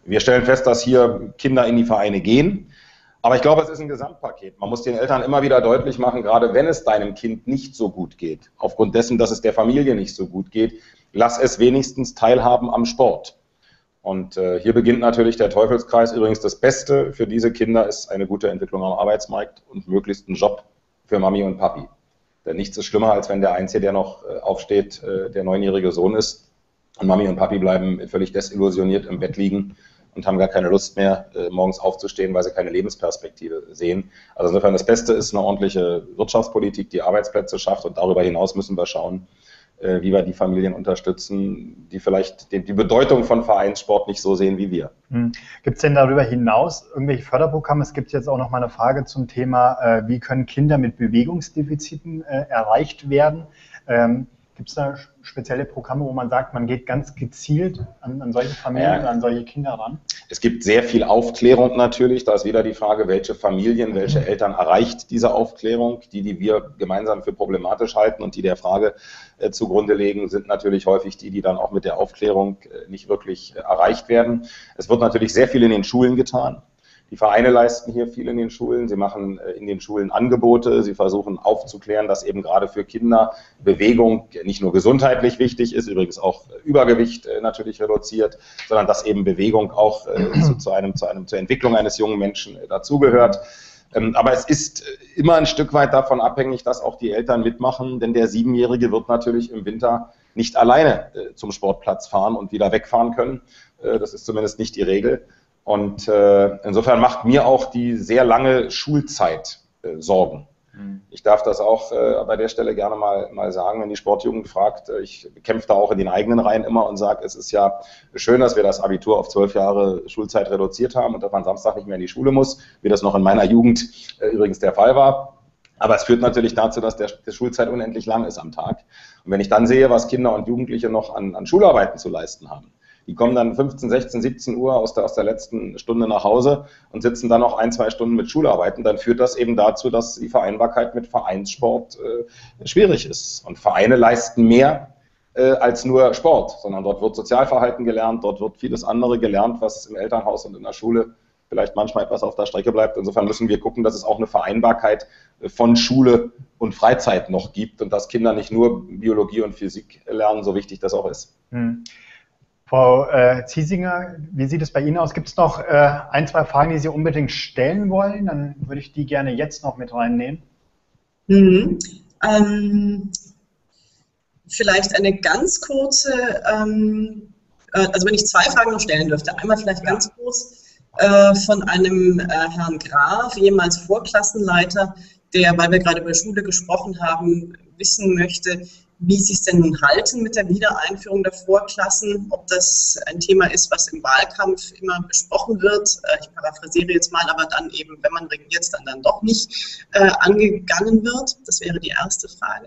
Wir stellen fest, dass hier Kinder in die Vereine gehen. Aber ich glaube, es ist ein Gesamtpaket. Man muss den Eltern immer wieder deutlich machen, gerade wenn es deinem Kind nicht so gut geht, aufgrund dessen, dass es der Familie nicht so gut geht, lass es wenigstens teilhaben am Sport. Und äh, hier beginnt natürlich der Teufelskreis. Übrigens, das Beste für diese Kinder ist eine gute Entwicklung am Arbeitsmarkt und möglichst ein Job für Mami und Papi. Denn nichts ist schlimmer, als wenn der Einzige, der noch äh, aufsteht, äh, der neunjährige Sohn ist und Mami und Papi bleiben völlig desillusioniert im Bett liegen und haben gar keine Lust mehr, äh, morgens aufzustehen, weil sie keine Lebensperspektive sehen. Also insofern das Beste ist eine ordentliche Wirtschaftspolitik, die Arbeitsplätze schafft, und darüber hinaus müssen wir schauen, äh, wie wir die Familien unterstützen, die vielleicht die, die Bedeutung von Vereinssport nicht so sehen wie wir. Hm. Gibt es denn darüber hinaus irgendwelche Förderprogramme? Es gibt jetzt auch noch mal eine Frage zum Thema, äh, wie können Kinder mit Bewegungsdefiziten äh, erreicht werden? Ähm, Gibt es da spezielle Programme, wo man sagt, man geht ganz gezielt an, an solche Familien oder ja. an solche Kinder ran? Es gibt sehr viel Aufklärung natürlich. Da ist wieder die Frage, welche Familien, welche Eltern erreicht diese Aufklärung. Die, die wir gemeinsam für problematisch halten und die der Frage äh, zugrunde legen, sind natürlich häufig die, die dann auch mit der Aufklärung äh, nicht wirklich äh, erreicht werden. Es wird natürlich sehr viel in den Schulen getan. Die Vereine leisten hier viel in den Schulen. Sie machen in den Schulen Angebote. Sie versuchen aufzuklären, dass eben gerade für Kinder Bewegung nicht nur gesundheitlich wichtig ist, übrigens auch Übergewicht natürlich reduziert, sondern dass eben Bewegung auch zu, zu, einem, zu einem, zur Entwicklung eines jungen Menschen dazugehört. Aber es ist immer ein Stück weit davon abhängig, dass auch die Eltern mitmachen, denn der Siebenjährige wird natürlich im Winter nicht alleine zum Sportplatz fahren und wieder wegfahren können. Das ist zumindest nicht die Regel. Und äh, insofern macht mir auch die sehr lange Schulzeit äh, Sorgen. Mhm. Ich darf das auch äh, bei der Stelle gerne mal, mal sagen, wenn die Sportjugend fragt. Äh, ich kämpfe da auch in den eigenen Reihen immer und sage, es ist ja schön, dass wir das Abitur auf zwölf Jahre Schulzeit reduziert haben und dass man Samstag nicht mehr in die Schule muss, wie das noch in meiner Jugend äh, übrigens der Fall war. Aber es führt natürlich dazu, dass der, der Schulzeit unendlich lang ist am Tag. Und wenn ich dann sehe, was Kinder und Jugendliche noch an, an Schularbeiten zu leisten haben, die kommen dann fünfzehn, sechzehn, siebzehn Uhr aus der, aus der letzten Stunde nach Hause und sitzen dann noch ein, zwei Stunden mit Schularbeiten. Dann führt das eben dazu, dass die Vereinbarkeit mit Vereinssport äh, schwierig ist. Und Vereine leisten mehr äh, als nur Sport, sondern dort wird Sozialverhalten gelernt, dort wird vieles andere gelernt, was im Elternhaus und in der Schule vielleicht manchmal etwas auf der Strecke bleibt. Insofern müssen wir gucken, dass es auch eine Vereinbarkeit von Schule und Freizeit noch gibt und dass Kinder nicht nur Biologie und Physik lernen, so wichtig das auch ist. Hm. Frau äh, Ziesinger, wie sieht es bei Ihnen aus? Gibt es noch äh, ein, zwei Fragen, die Sie unbedingt stellen wollen? Dann würde ich die gerne jetzt noch mit reinnehmen. Mhm. Ähm, vielleicht eine ganz kurze, ähm, äh, also wenn ich zwei Fragen noch stellen dürfte. Einmal vielleicht ganz ja. kurz äh, von einem äh, Herrn Graf, ehemals Vorklassenleiter, der, weil wir gerade über Schule gesprochen haben, wissen möchte, wie Sie es denn nun halten mit der Wiedereinführung der Vorklassen, ob das ein Thema ist, was im Wahlkampf immer besprochen wird. Ich paraphrasiere jetzt mal, aber dann eben, wenn man regiert, dann, dann doch nicht äh, angegangen wird. Das wäre die erste Frage.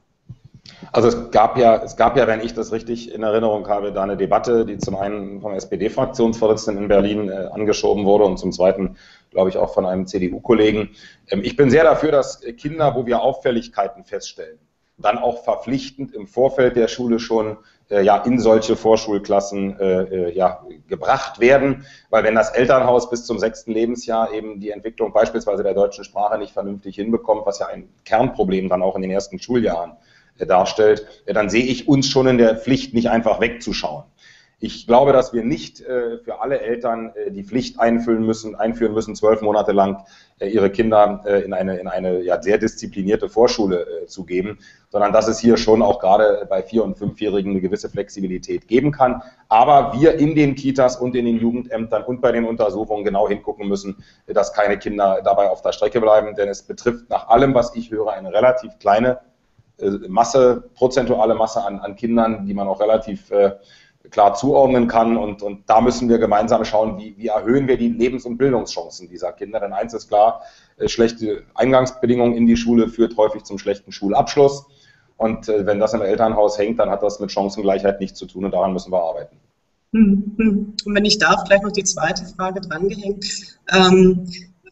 Also es gab ja, es gab ja, wenn ich das richtig in Erinnerung habe, da eine Debatte, die zum einen vom S P D-Fraktionsvorsitzenden in Berlin äh, angeschoben wurde und zum zweiten, glaube ich, auch von einem C D U-Kollegen. Ähm, ich bin sehr dafür, dass Kinder, wo wir Auffälligkeiten feststellen, dann auch verpflichtend im Vorfeld der Schule schon äh, ja, in solche Vorschulklassen äh, ja, gebracht werden, weil wenn das Elternhaus bis zum sechsten Lebensjahr eben die Entwicklung beispielsweise der deutschen Sprache nicht vernünftig hinbekommt, was ja ein Kernproblem dann auch in den ersten Schuljahren äh, darstellt, äh, dann sehe ich uns schon in der Pflicht, nicht einfach wegzuschauen. Ich glaube, dass wir nicht äh, für alle Eltern äh, die Pflicht einfüllen müssen, einführen müssen, zwölf Monate lang äh, ihre Kinder äh, in eine, in eine ja, sehr disziplinierte Vorschule äh, zu geben, sondern dass es hier schon auch gerade bei Vier- und Fünfjährigen eine gewisse Flexibilität geben kann. Aber wir in den Kitas und in den Jugendämtern und bei den Untersuchungen genau hingucken müssen, dass keine Kinder dabei auf der Strecke bleiben, denn es betrifft nach allem, was ich höre, eine relativ kleine äh, Masse, prozentuale Masse an, an Kindern, die man auch relativ äh, klar zuordnen kann und, und da müssen wir gemeinsam schauen, wie, wie erhöhen wir die Lebens- und Bildungschancen dieser Kinder. Denn eins ist klar, äh, schlechte Eingangsbedingungen in die Schule führt häufig zum schlechten Schulabschluss und äh, wenn das im Elternhaus hängt, dann hat das mit Chancengleichheit nichts zu tun und daran müssen wir arbeiten. Und wenn ich darf, gleich noch die zweite Frage drangehängt. Ähm,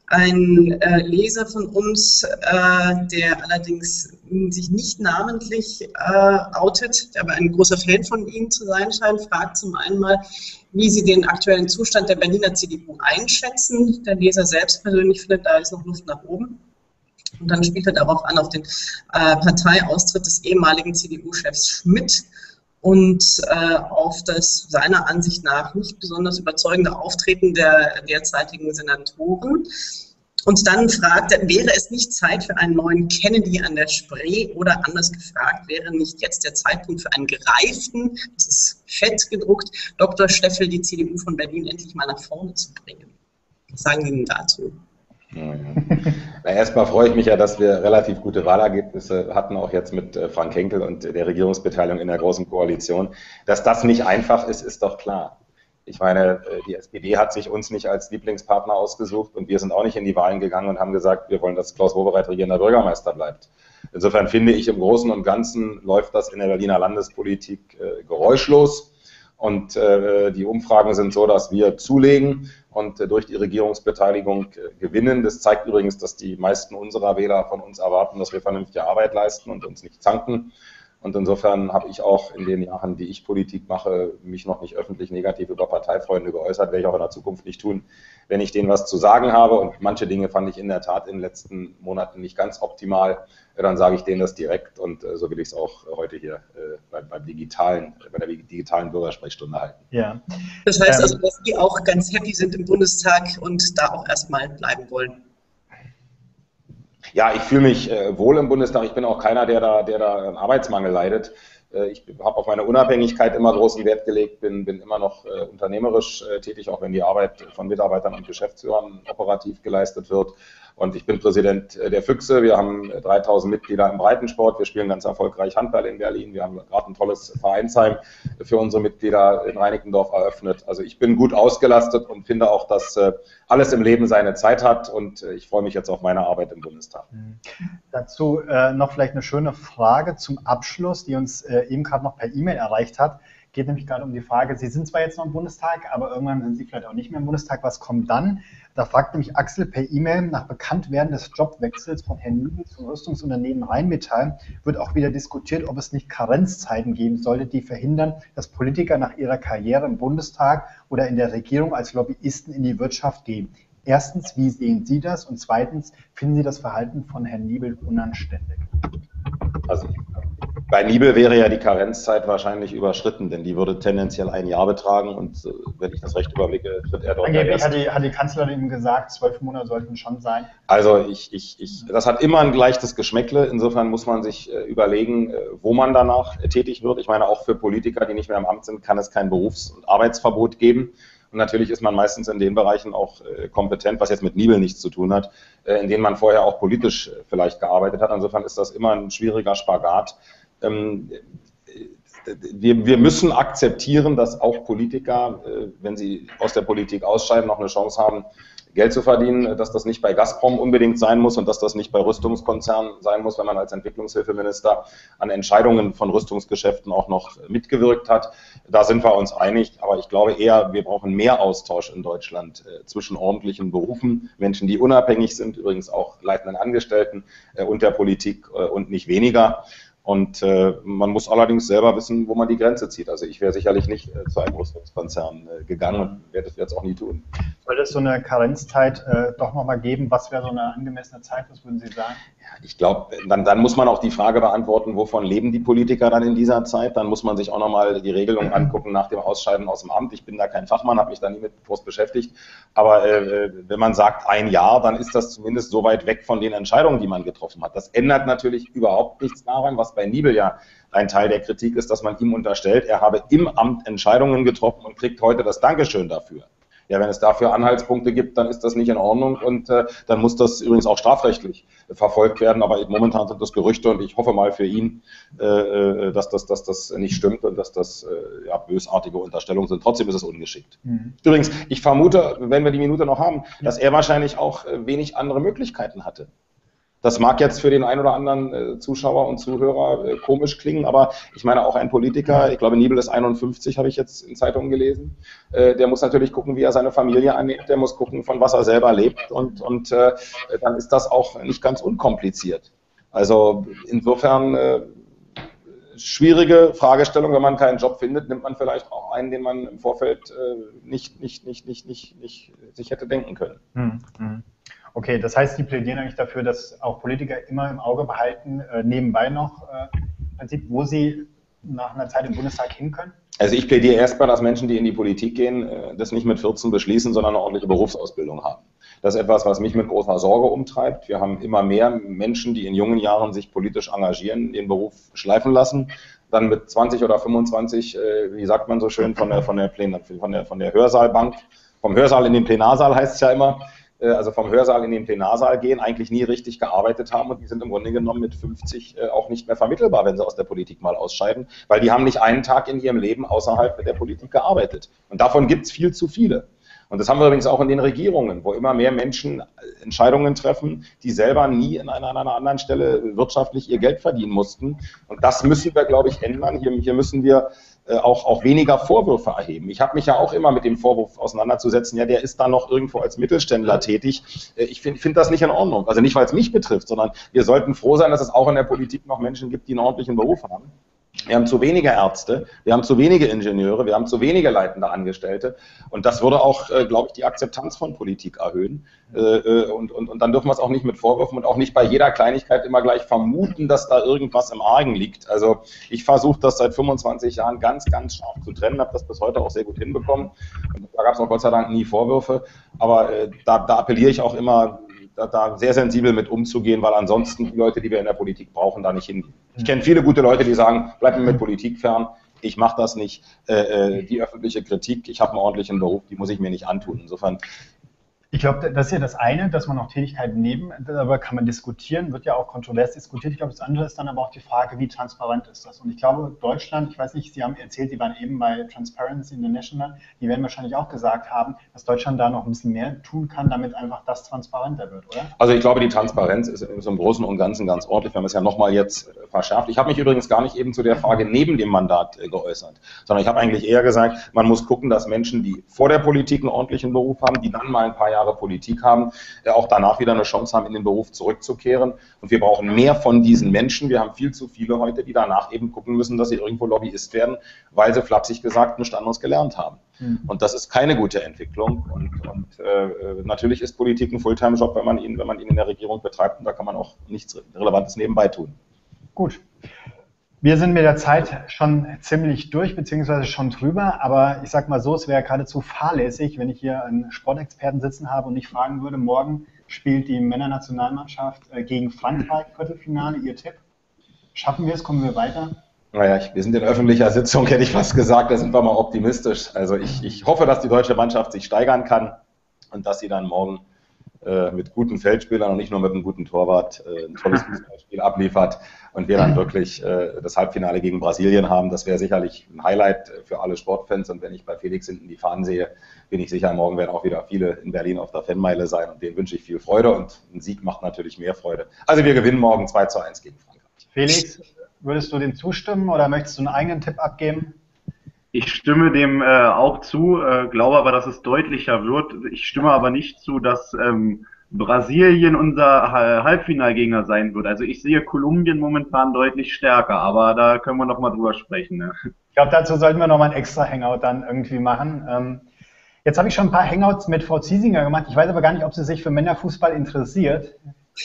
Ein äh, Leser von uns, äh, der allerdings sich nicht namentlich äh, outet, der aber ein großer Fan von Ihnen zu sein scheint, fragt zum einen mal, wie Sie den aktuellen Zustand der Berliner C D U einschätzen. Der Leser selbst persönlich findet, da ist noch Luft nach oben. Und dann spielt er darauf an, auf den äh, Parteiaustritt des ehemaligen C D U-Chefs Schmidt und äh, auf das seiner Ansicht nach nicht besonders überzeugende Auftreten der derzeitigen Senatoren. Und dann fragt er, wäre es nicht Zeit für einen neuen Kennedy an der Spree oder anders gefragt, wäre nicht jetzt der Zeitpunkt für einen gereiften, das ist fett gedruckt, Doktor Steffel die C D U von Berlin endlich mal nach vorne zu bringen? Was sagen Sie denn dazu? Ja, ja. Na, erstmal freue ich mich ja, dass wir relativ gute Wahlergebnisse hatten, auch jetzt mit Frank Henkel und der Regierungsbeteiligung in der Großen Koalition. Dass das nicht einfach ist, ist doch klar. Ich meine, die S P D hat sich uns nicht als Lieblingspartner ausgesucht und wir sind auch nicht in die Wahlen gegangen und haben gesagt, wir wollen, dass Klaus Wowereit regierender Bürgermeister bleibt. Insofern finde ich, im Großen und Ganzen läuft das in der Berliner Landespolitik äh, geräuschlos. Und äh, die Umfragen sind so, dass wir zulegen und äh, durch die Regierungsbeteiligung äh, gewinnen. Das zeigt übrigens, dass die meisten unserer Wähler von uns erwarten, dass wir vernünftige Arbeit leisten und uns nicht zanken. Und insofern habe ich auch in den Jahren, die ich Politik mache, mich noch nicht öffentlich negativ über Parteifreunde geäußert, werde ich auch in der Zukunft nicht tun, wenn ich denen was zu sagen habe. Und manche Dinge fand ich in der Tat in den letzten Monaten nicht ganz optimal. Dann sage ich denen das direkt und so will ich es auch heute hier beim, beim digitalen, bei der digitalen Bürgersprechstunde halten. Ja. Das heißt also, dass Sie auch ganz happy sind im Bundestag und da auch erstmal bleiben wollen. Ja, ich fühle mich äh, wohl im Bundestag. Ich bin auch keiner, der da, der da einen Arbeitsmangel leidet. Äh, ich habe auf meine Unabhängigkeit immer großen Wert gelegt, bin, bin immer noch äh, unternehmerisch äh, tätig, auch wenn die Arbeit von Mitarbeitern und Geschäftsführern operativ geleistet wird. Und ich bin Präsident der Füchse. Wir haben dreitausend Mitglieder im Breitensport. Wir spielen ganz erfolgreich Handball in Berlin. Wir haben gerade ein tolles Vereinsheim für unsere Mitglieder in Reinickendorf eröffnet. Also ich bin gut ausgelastet und finde auch, dass alles im Leben seine Zeit hat. Und ich freue mich jetzt auf meine Arbeit im Bundestag. Mhm. Dazu äh, noch vielleicht eine schöne Frage zum Abschluss, die uns äh, eben gerade noch per E-Mail erreicht hat. Geht nämlich gerade um die Frage, Sie sind zwar jetzt noch im Bundestag, aber irgendwann sind Sie vielleicht auch nicht mehr im Bundestag. Was kommt dann? Da fragt nämlich Axel per E-Mail, nach Bekanntwerden des Jobwechsels von Herrn Nibel zum Rüstungsunternehmen Rheinmetall wird auch wieder diskutiert, ob es nicht Karenzzeiten geben sollte, die verhindern, dass Politiker nach ihrer Karriere im Bundestag oder in der Regierung als Lobbyisten in die Wirtschaft gehen. Erstens, wie sehen Sie das? Und zweitens, finden Sie das Verhalten von Herrn Nibel unanständig? Also bei Nibel wäre ja die Karenzzeit wahrscheinlich überschritten, denn die würde tendenziell ein Jahr betragen und äh, wenn ich das recht überblicke, tritt er dort. Angeblich hat die, hat die Kanzlerin ihm gesagt, zwölf Monate sollten schon sein. Also ich, ich, ich, das hat immer ein leichtes Geschmäckle. Insofern muss man sich äh, überlegen, äh, wo man danach äh, tätig wird. Ich meine, auch für Politiker, die nicht mehr im Amt sind, kann es kein Berufs- und Arbeitsverbot geben. Und natürlich ist man meistens in den Bereichen auch äh, kompetent, was jetzt mit Nibel nichts zu tun hat, äh, in denen man vorher auch politisch äh, vielleicht gearbeitet hat. Insofern ist das immer ein schwieriger Spagat. Ähm, wir, wir müssen akzeptieren, dass auch Politiker, äh, wenn sie aus der Politik ausscheiden, noch eine Chance haben, Geld zu verdienen, dass das nicht bei Gazprom unbedingt sein muss und dass das nicht bei Rüstungskonzernen sein muss, wenn man als Entwicklungshilfeminister an Entscheidungen von Rüstungsgeschäften auch noch mitgewirkt hat. Da sind wir uns einig, aber ich glaube eher, wir brauchen mehr Austausch in Deutschland äh, zwischen ordentlichen Berufen, Menschen, die unabhängig sind, übrigens auch leitenden Angestellten äh, und der Politik äh, und nicht weniger. Und äh, man muss allerdings selber wissen, wo man die Grenze zieht. Also ich wäre sicherlich nicht äh, zu einem Rüstungskonzern äh, gegangen und werde das jetzt auch nie tun. Soll es so eine Karenzzeit äh, doch nochmal geben? Was wäre so eine angemessene Zeit? Was würden Sie sagen? Ja, ich glaube, dann, dann muss man auch die Frage beantworten, wovon leben die Politiker dann in dieser Zeit? Dann muss man sich auch nochmal die Regelung angucken nach dem Ausscheiden aus dem Amt. Ich bin da kein Fachmann, habe mich da nie mit groß beschäftigt. Aber äh, wenn man sagt ein Jahr, dann ist das zumindest so weit weg von den Entscheidungen, die man getroffen hat. Das ändert natürlich überhaupt nichts daran, was bei Nibel ja ein Teil der Kritik ist, dass man ihm unterstellt, er habe im Amt Entscheidungen getroffen und kriegt heute das Dankeschön dafür. Ja, wenn es dafür Anhaltspunkte gibt, dann ist das nicht in Ordnung und äh, dann muss das übrigens auch strafrechtlich äh, verfolgt werden. Aber momentan sind das Gerüchte und ich hoffe mal für ihn, äh, dass, das, dass das nicht stimmt und dass das äh, ja, bösartige Unterstellungen sind. Trotzdem ist es ungeschickt. Mhm. Übrigens, ich vermute, wenn wir die Minute noch haben, dass er wahrscheinlich auch äh, wenig andere Möglichkeiten hatte. Das mag jetzt für den einen oder anderen äh, Zuschauer und Zuhörer äh, komisch klingen, aber ich meine auch ein Politiker, ich glaube Niebel ist einundfünfzig, habe ich jetzt in Zeitungen gelesen, äh, der muss natürlich gucken, wie er seine Familie annimmt, der muss gucken, von was er selber lebt und, und äh, dann ist das auch nicht ganz unkompliziert. Also insofern äh, schwierige Fragestellung, wenn man keinen Job findet, nimmt man vielleicht auch einen, den man im Vorfeld äh, nicht, nicht, nicht, nicht, nicht, nicht sich hätte denken können. Hm, hm. Okay, das heißt, die plädieren eigentlich dafür, dass auch Politiker immer im Auge behalten, äh, nebenbei noch, äh, im Prinzip, wo sie nach einer Zeit im Bundestag hin können? Also ich plädiere erstmal, dass Menschen, die in die Politik gehen, äh, das nicht mit vierzehn beschließen, sondern eine ordentliche Berufsausbildung haben. Das ist etwas, was mich mit großer Sorge umtreibt. Wir haben immer mehr Menschen, die in jungen Jahren sich politisch engagieren, den Beruf schleifen lassen, dann mit zwanzig oder fünfundzwanzig, äh, wie sagt man so schön, von der, von der, Plen von der, von der Hörsaalbank, vom Hörsaal in den Plenarsaal heißt es ja immer, also vom Hörsaal in den Plenarsaal gehen, eigentlich nie richtig gearbeitet haben und die sind im Grunde genommen mit fünfzig auch nicht mehr vermittelbar, wenn sie aus der Politik mal ausscheiden, weil die haben nicht einen Tag in ihrem Leben außerhalb der Politik gearbeitet. Und davon gibt es viel zu viele. Und das haben wir übrigens auch in den Regierungen, wo immer mehr Menschen Entscheidungen treffen, die selber nie an einer, an einer anderen Stelle wirtschaftlich ihr Geld verdienen mussten. Und das müssen wir, glaube ich, ändern. Hier, hier müssen wir Auch, auch weniger Vorwürfe erheben. Ich habe mich ja auch immer mit dem Vorwurf auseinanderzusetzen, ja, der ist da noch irgendwo als Mittelständler tätig. Ich finde find das nicht in Ordnung. Also nicht, weil es mich betrifft, sondern wir sollten froh sein, dass es auch in der Politik noch Menschen gibt, die einen ordentlichen Beruf haben. Wir haben zu wenige Ärzte, wir haben zu wenige Ingenieure, wir haben zu wenige leitende Angestellte und das würde auch, äh, glaube ich, die Akzeptanz von Politik erhöhen äh, und, und, und dann dürfen wir es auch nicht mit Vorwürfen und auch nicht bei jeder Kleinigkeit immer gleich vermuten, dass da irgendwas im Argen liegt. Also ich versuche das seit fünfundzwanzig Jahren ganz, ganz scharf zu trennen, habe das bis heute auch sehr gut hinbekommen und da gab es auch Gott sei Dank nie Vorwürfe, aber äh, da, da appelliere ich auch immer, Da, da sehr sensibel mit umzugehen, weil ansonsten die Leute, die wir in der Politik brauchen, da nicht hingehen. Ich kenne viele gute Leute, die sagen, bleib mir mit Politik fern, ich mache das nicht. Äh, die öffentliche Kritik, ich habe einen ordentlichen Beruf, die muss ich mir nicht antun. Insofern. Ich glaube, das ist ja das eine, dass man noch Tätigkeiten neben, darüber kann man diskutieren, wird ja auch kontrovers diskutiert. Ich glaube, das andere ist dann aber auch die Frage, wie transparent ist das? Und ich glaube, Deutschland, ich weiß nicht, Sie haben erzählt, Sie waren eben bei Transparency International, die werden wahrscheinlich auch gesagt haben, dass Deutschland da noch ein bisschen mehr tun kann, damit einfach das transparenter wird, oder? Also ich glaube, die Transparenz ist im Großen und Ganzen ganz ordentlich. Wir haben es ja nochmal jetzt verschärft. Ich habe mich übrigens gar nicht eben zu der Frage neben dem Mandat geäußert, sondern ich habe eigentlich eher gesagt, man muss gucken, dass Menschen, die vor der Politik einen ordentlichen Beruf haben, die dann mal ein paar Jahre Politik haben, auch danach wieder eine Chance haben, in den Beruf zurückzukehren. Und wir brauchen mehr von diesen Menschen. Wir haben viel zu viele heute, die danach eben gucken müssen, dass sie irgendwo Lobbyist werden, weil sie flapsig gesagt nichts anderes gelernt haben. Mhm. Und das ist keine gute Entwicklung. Und, und äh, natürlich ist Politik ein Fulltime-Job, wenn man ihn, wenn man ihn in der Regierung betreibt. Und da kann man auch nichts Relevantes nebenbei tun. Gut. Wir sind mit der Zeit schon ziemlich durch, beziehungsweise schon drüber, aber ich sag mal so, es wäre geradezu fahrlässig, wenn ich hier einen Sportexperten sitzen habe und ich fragen würde, morgen spielt die Männernationalmannschaft gegen Frankreich, Viertelfinale, Ihr Tipp? Schaffen wir es, kommen wir weiter? Naja, ich, wir sind in öffentlicher Sitzung, hätte ich fast gesagt, da sind wir mal optimistisch. Also ich, ich hoffe, dass die deutsche Mannschaft sich steigern kann und dass sie dann morgen mit guten Feldspielern und nicht nur mit einem guten Torwart äh, ein tolles Fußballspiel abliefert und wir dann wirklich äh, das Halbfinale gegen Brasilien haben. Das wäre sicherlich ein Highlight für alle Sportfans und wenn ich bei Felix hinten die Fahnen sehe, bin ich sicher, morgen werden auch wieder viele in Berlin auf der Fanmeile sein und denen wünsche ich viel Freude und ein Sieg macht natürlich mehr Freude. Also wir gewinnen morgen zwei zu eins gegen Frankreich. Felix, würdest du dem zustimmen oder möchtest du einen eigenen Tipp abgeben? Ich stimme dem äh, auch zu, äh, glaube aber, dass es deutlicher wird. Ich stimme aber nicht zu, dass ähm, Brasilien unser Halbfinalgegner sein wird. Also ich sehe Kolumbien momentan deutlich stärker, aber da können wir noch mal drüber sprechen. Ne? Ich glaube, dazu sollten wir noch mal ein extra Hangout dann irgendwie machen. Ähm, jetzt habe ich schon ein paar Hangouts mit Frau Ziesinger gemacht. Ich weiß aber gar nicht, ob sie sich für Männerfußball interessiert.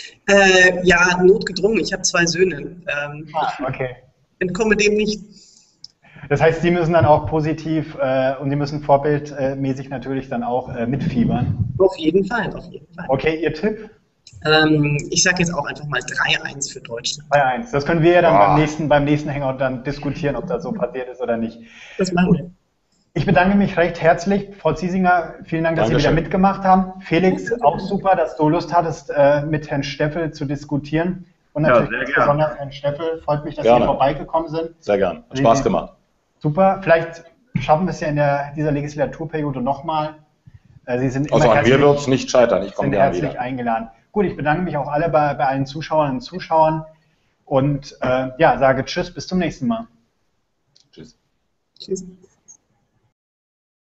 Äh, ja, notgedrungen. Ich habe zwei Söhne. Ähm, ah, okay. Ich entkomme dem nicht. Das heißt, Sie müssen dann auch positiv äh, und Sie müssen vorbildmäßig natürlich dann auch äh, mitfiebern. Auf jeden Fall, auf jeden Fall. Okay, Ihr Tipp? Ähm, ich sage jetzt auch einfach mal drei eins für Deutschland. drei eins. Das können wir ja dann beim nächsten, beim nächsten Hangout dann diskutieren, ob das so passiert ist oder nicht. Das machen wir. Ich bedanke mich recht herzlich. Frau Ziesinger, vielen Dank, dass Dankeschön. Sie wieder mitgemacht haben. Felix, auch super, dass du Lust hattest, äh, mit Herrn Steffel zu diskutieren. Und natürlich ja, besonders Herrn Steffel. Freut mich, dass gerne. Sie vorbeigekommen sind. Sehr gern. Hat Spaß gemacht. Super, vielleicht schaffen wir es ja in der, dieser Legislaturperiode nochmal. Sie sind immer also an herzlich, mir wird es nicht scheitern, ich komme sind gerne herzlich wieder. eingeladen. Gut, ich bedanke mich auch alle bei, bei allen Zuschauern und Zuschauern und äh, ja, sage Tschüss, bis zum nächsten Mal. Tschüss. Tschüss.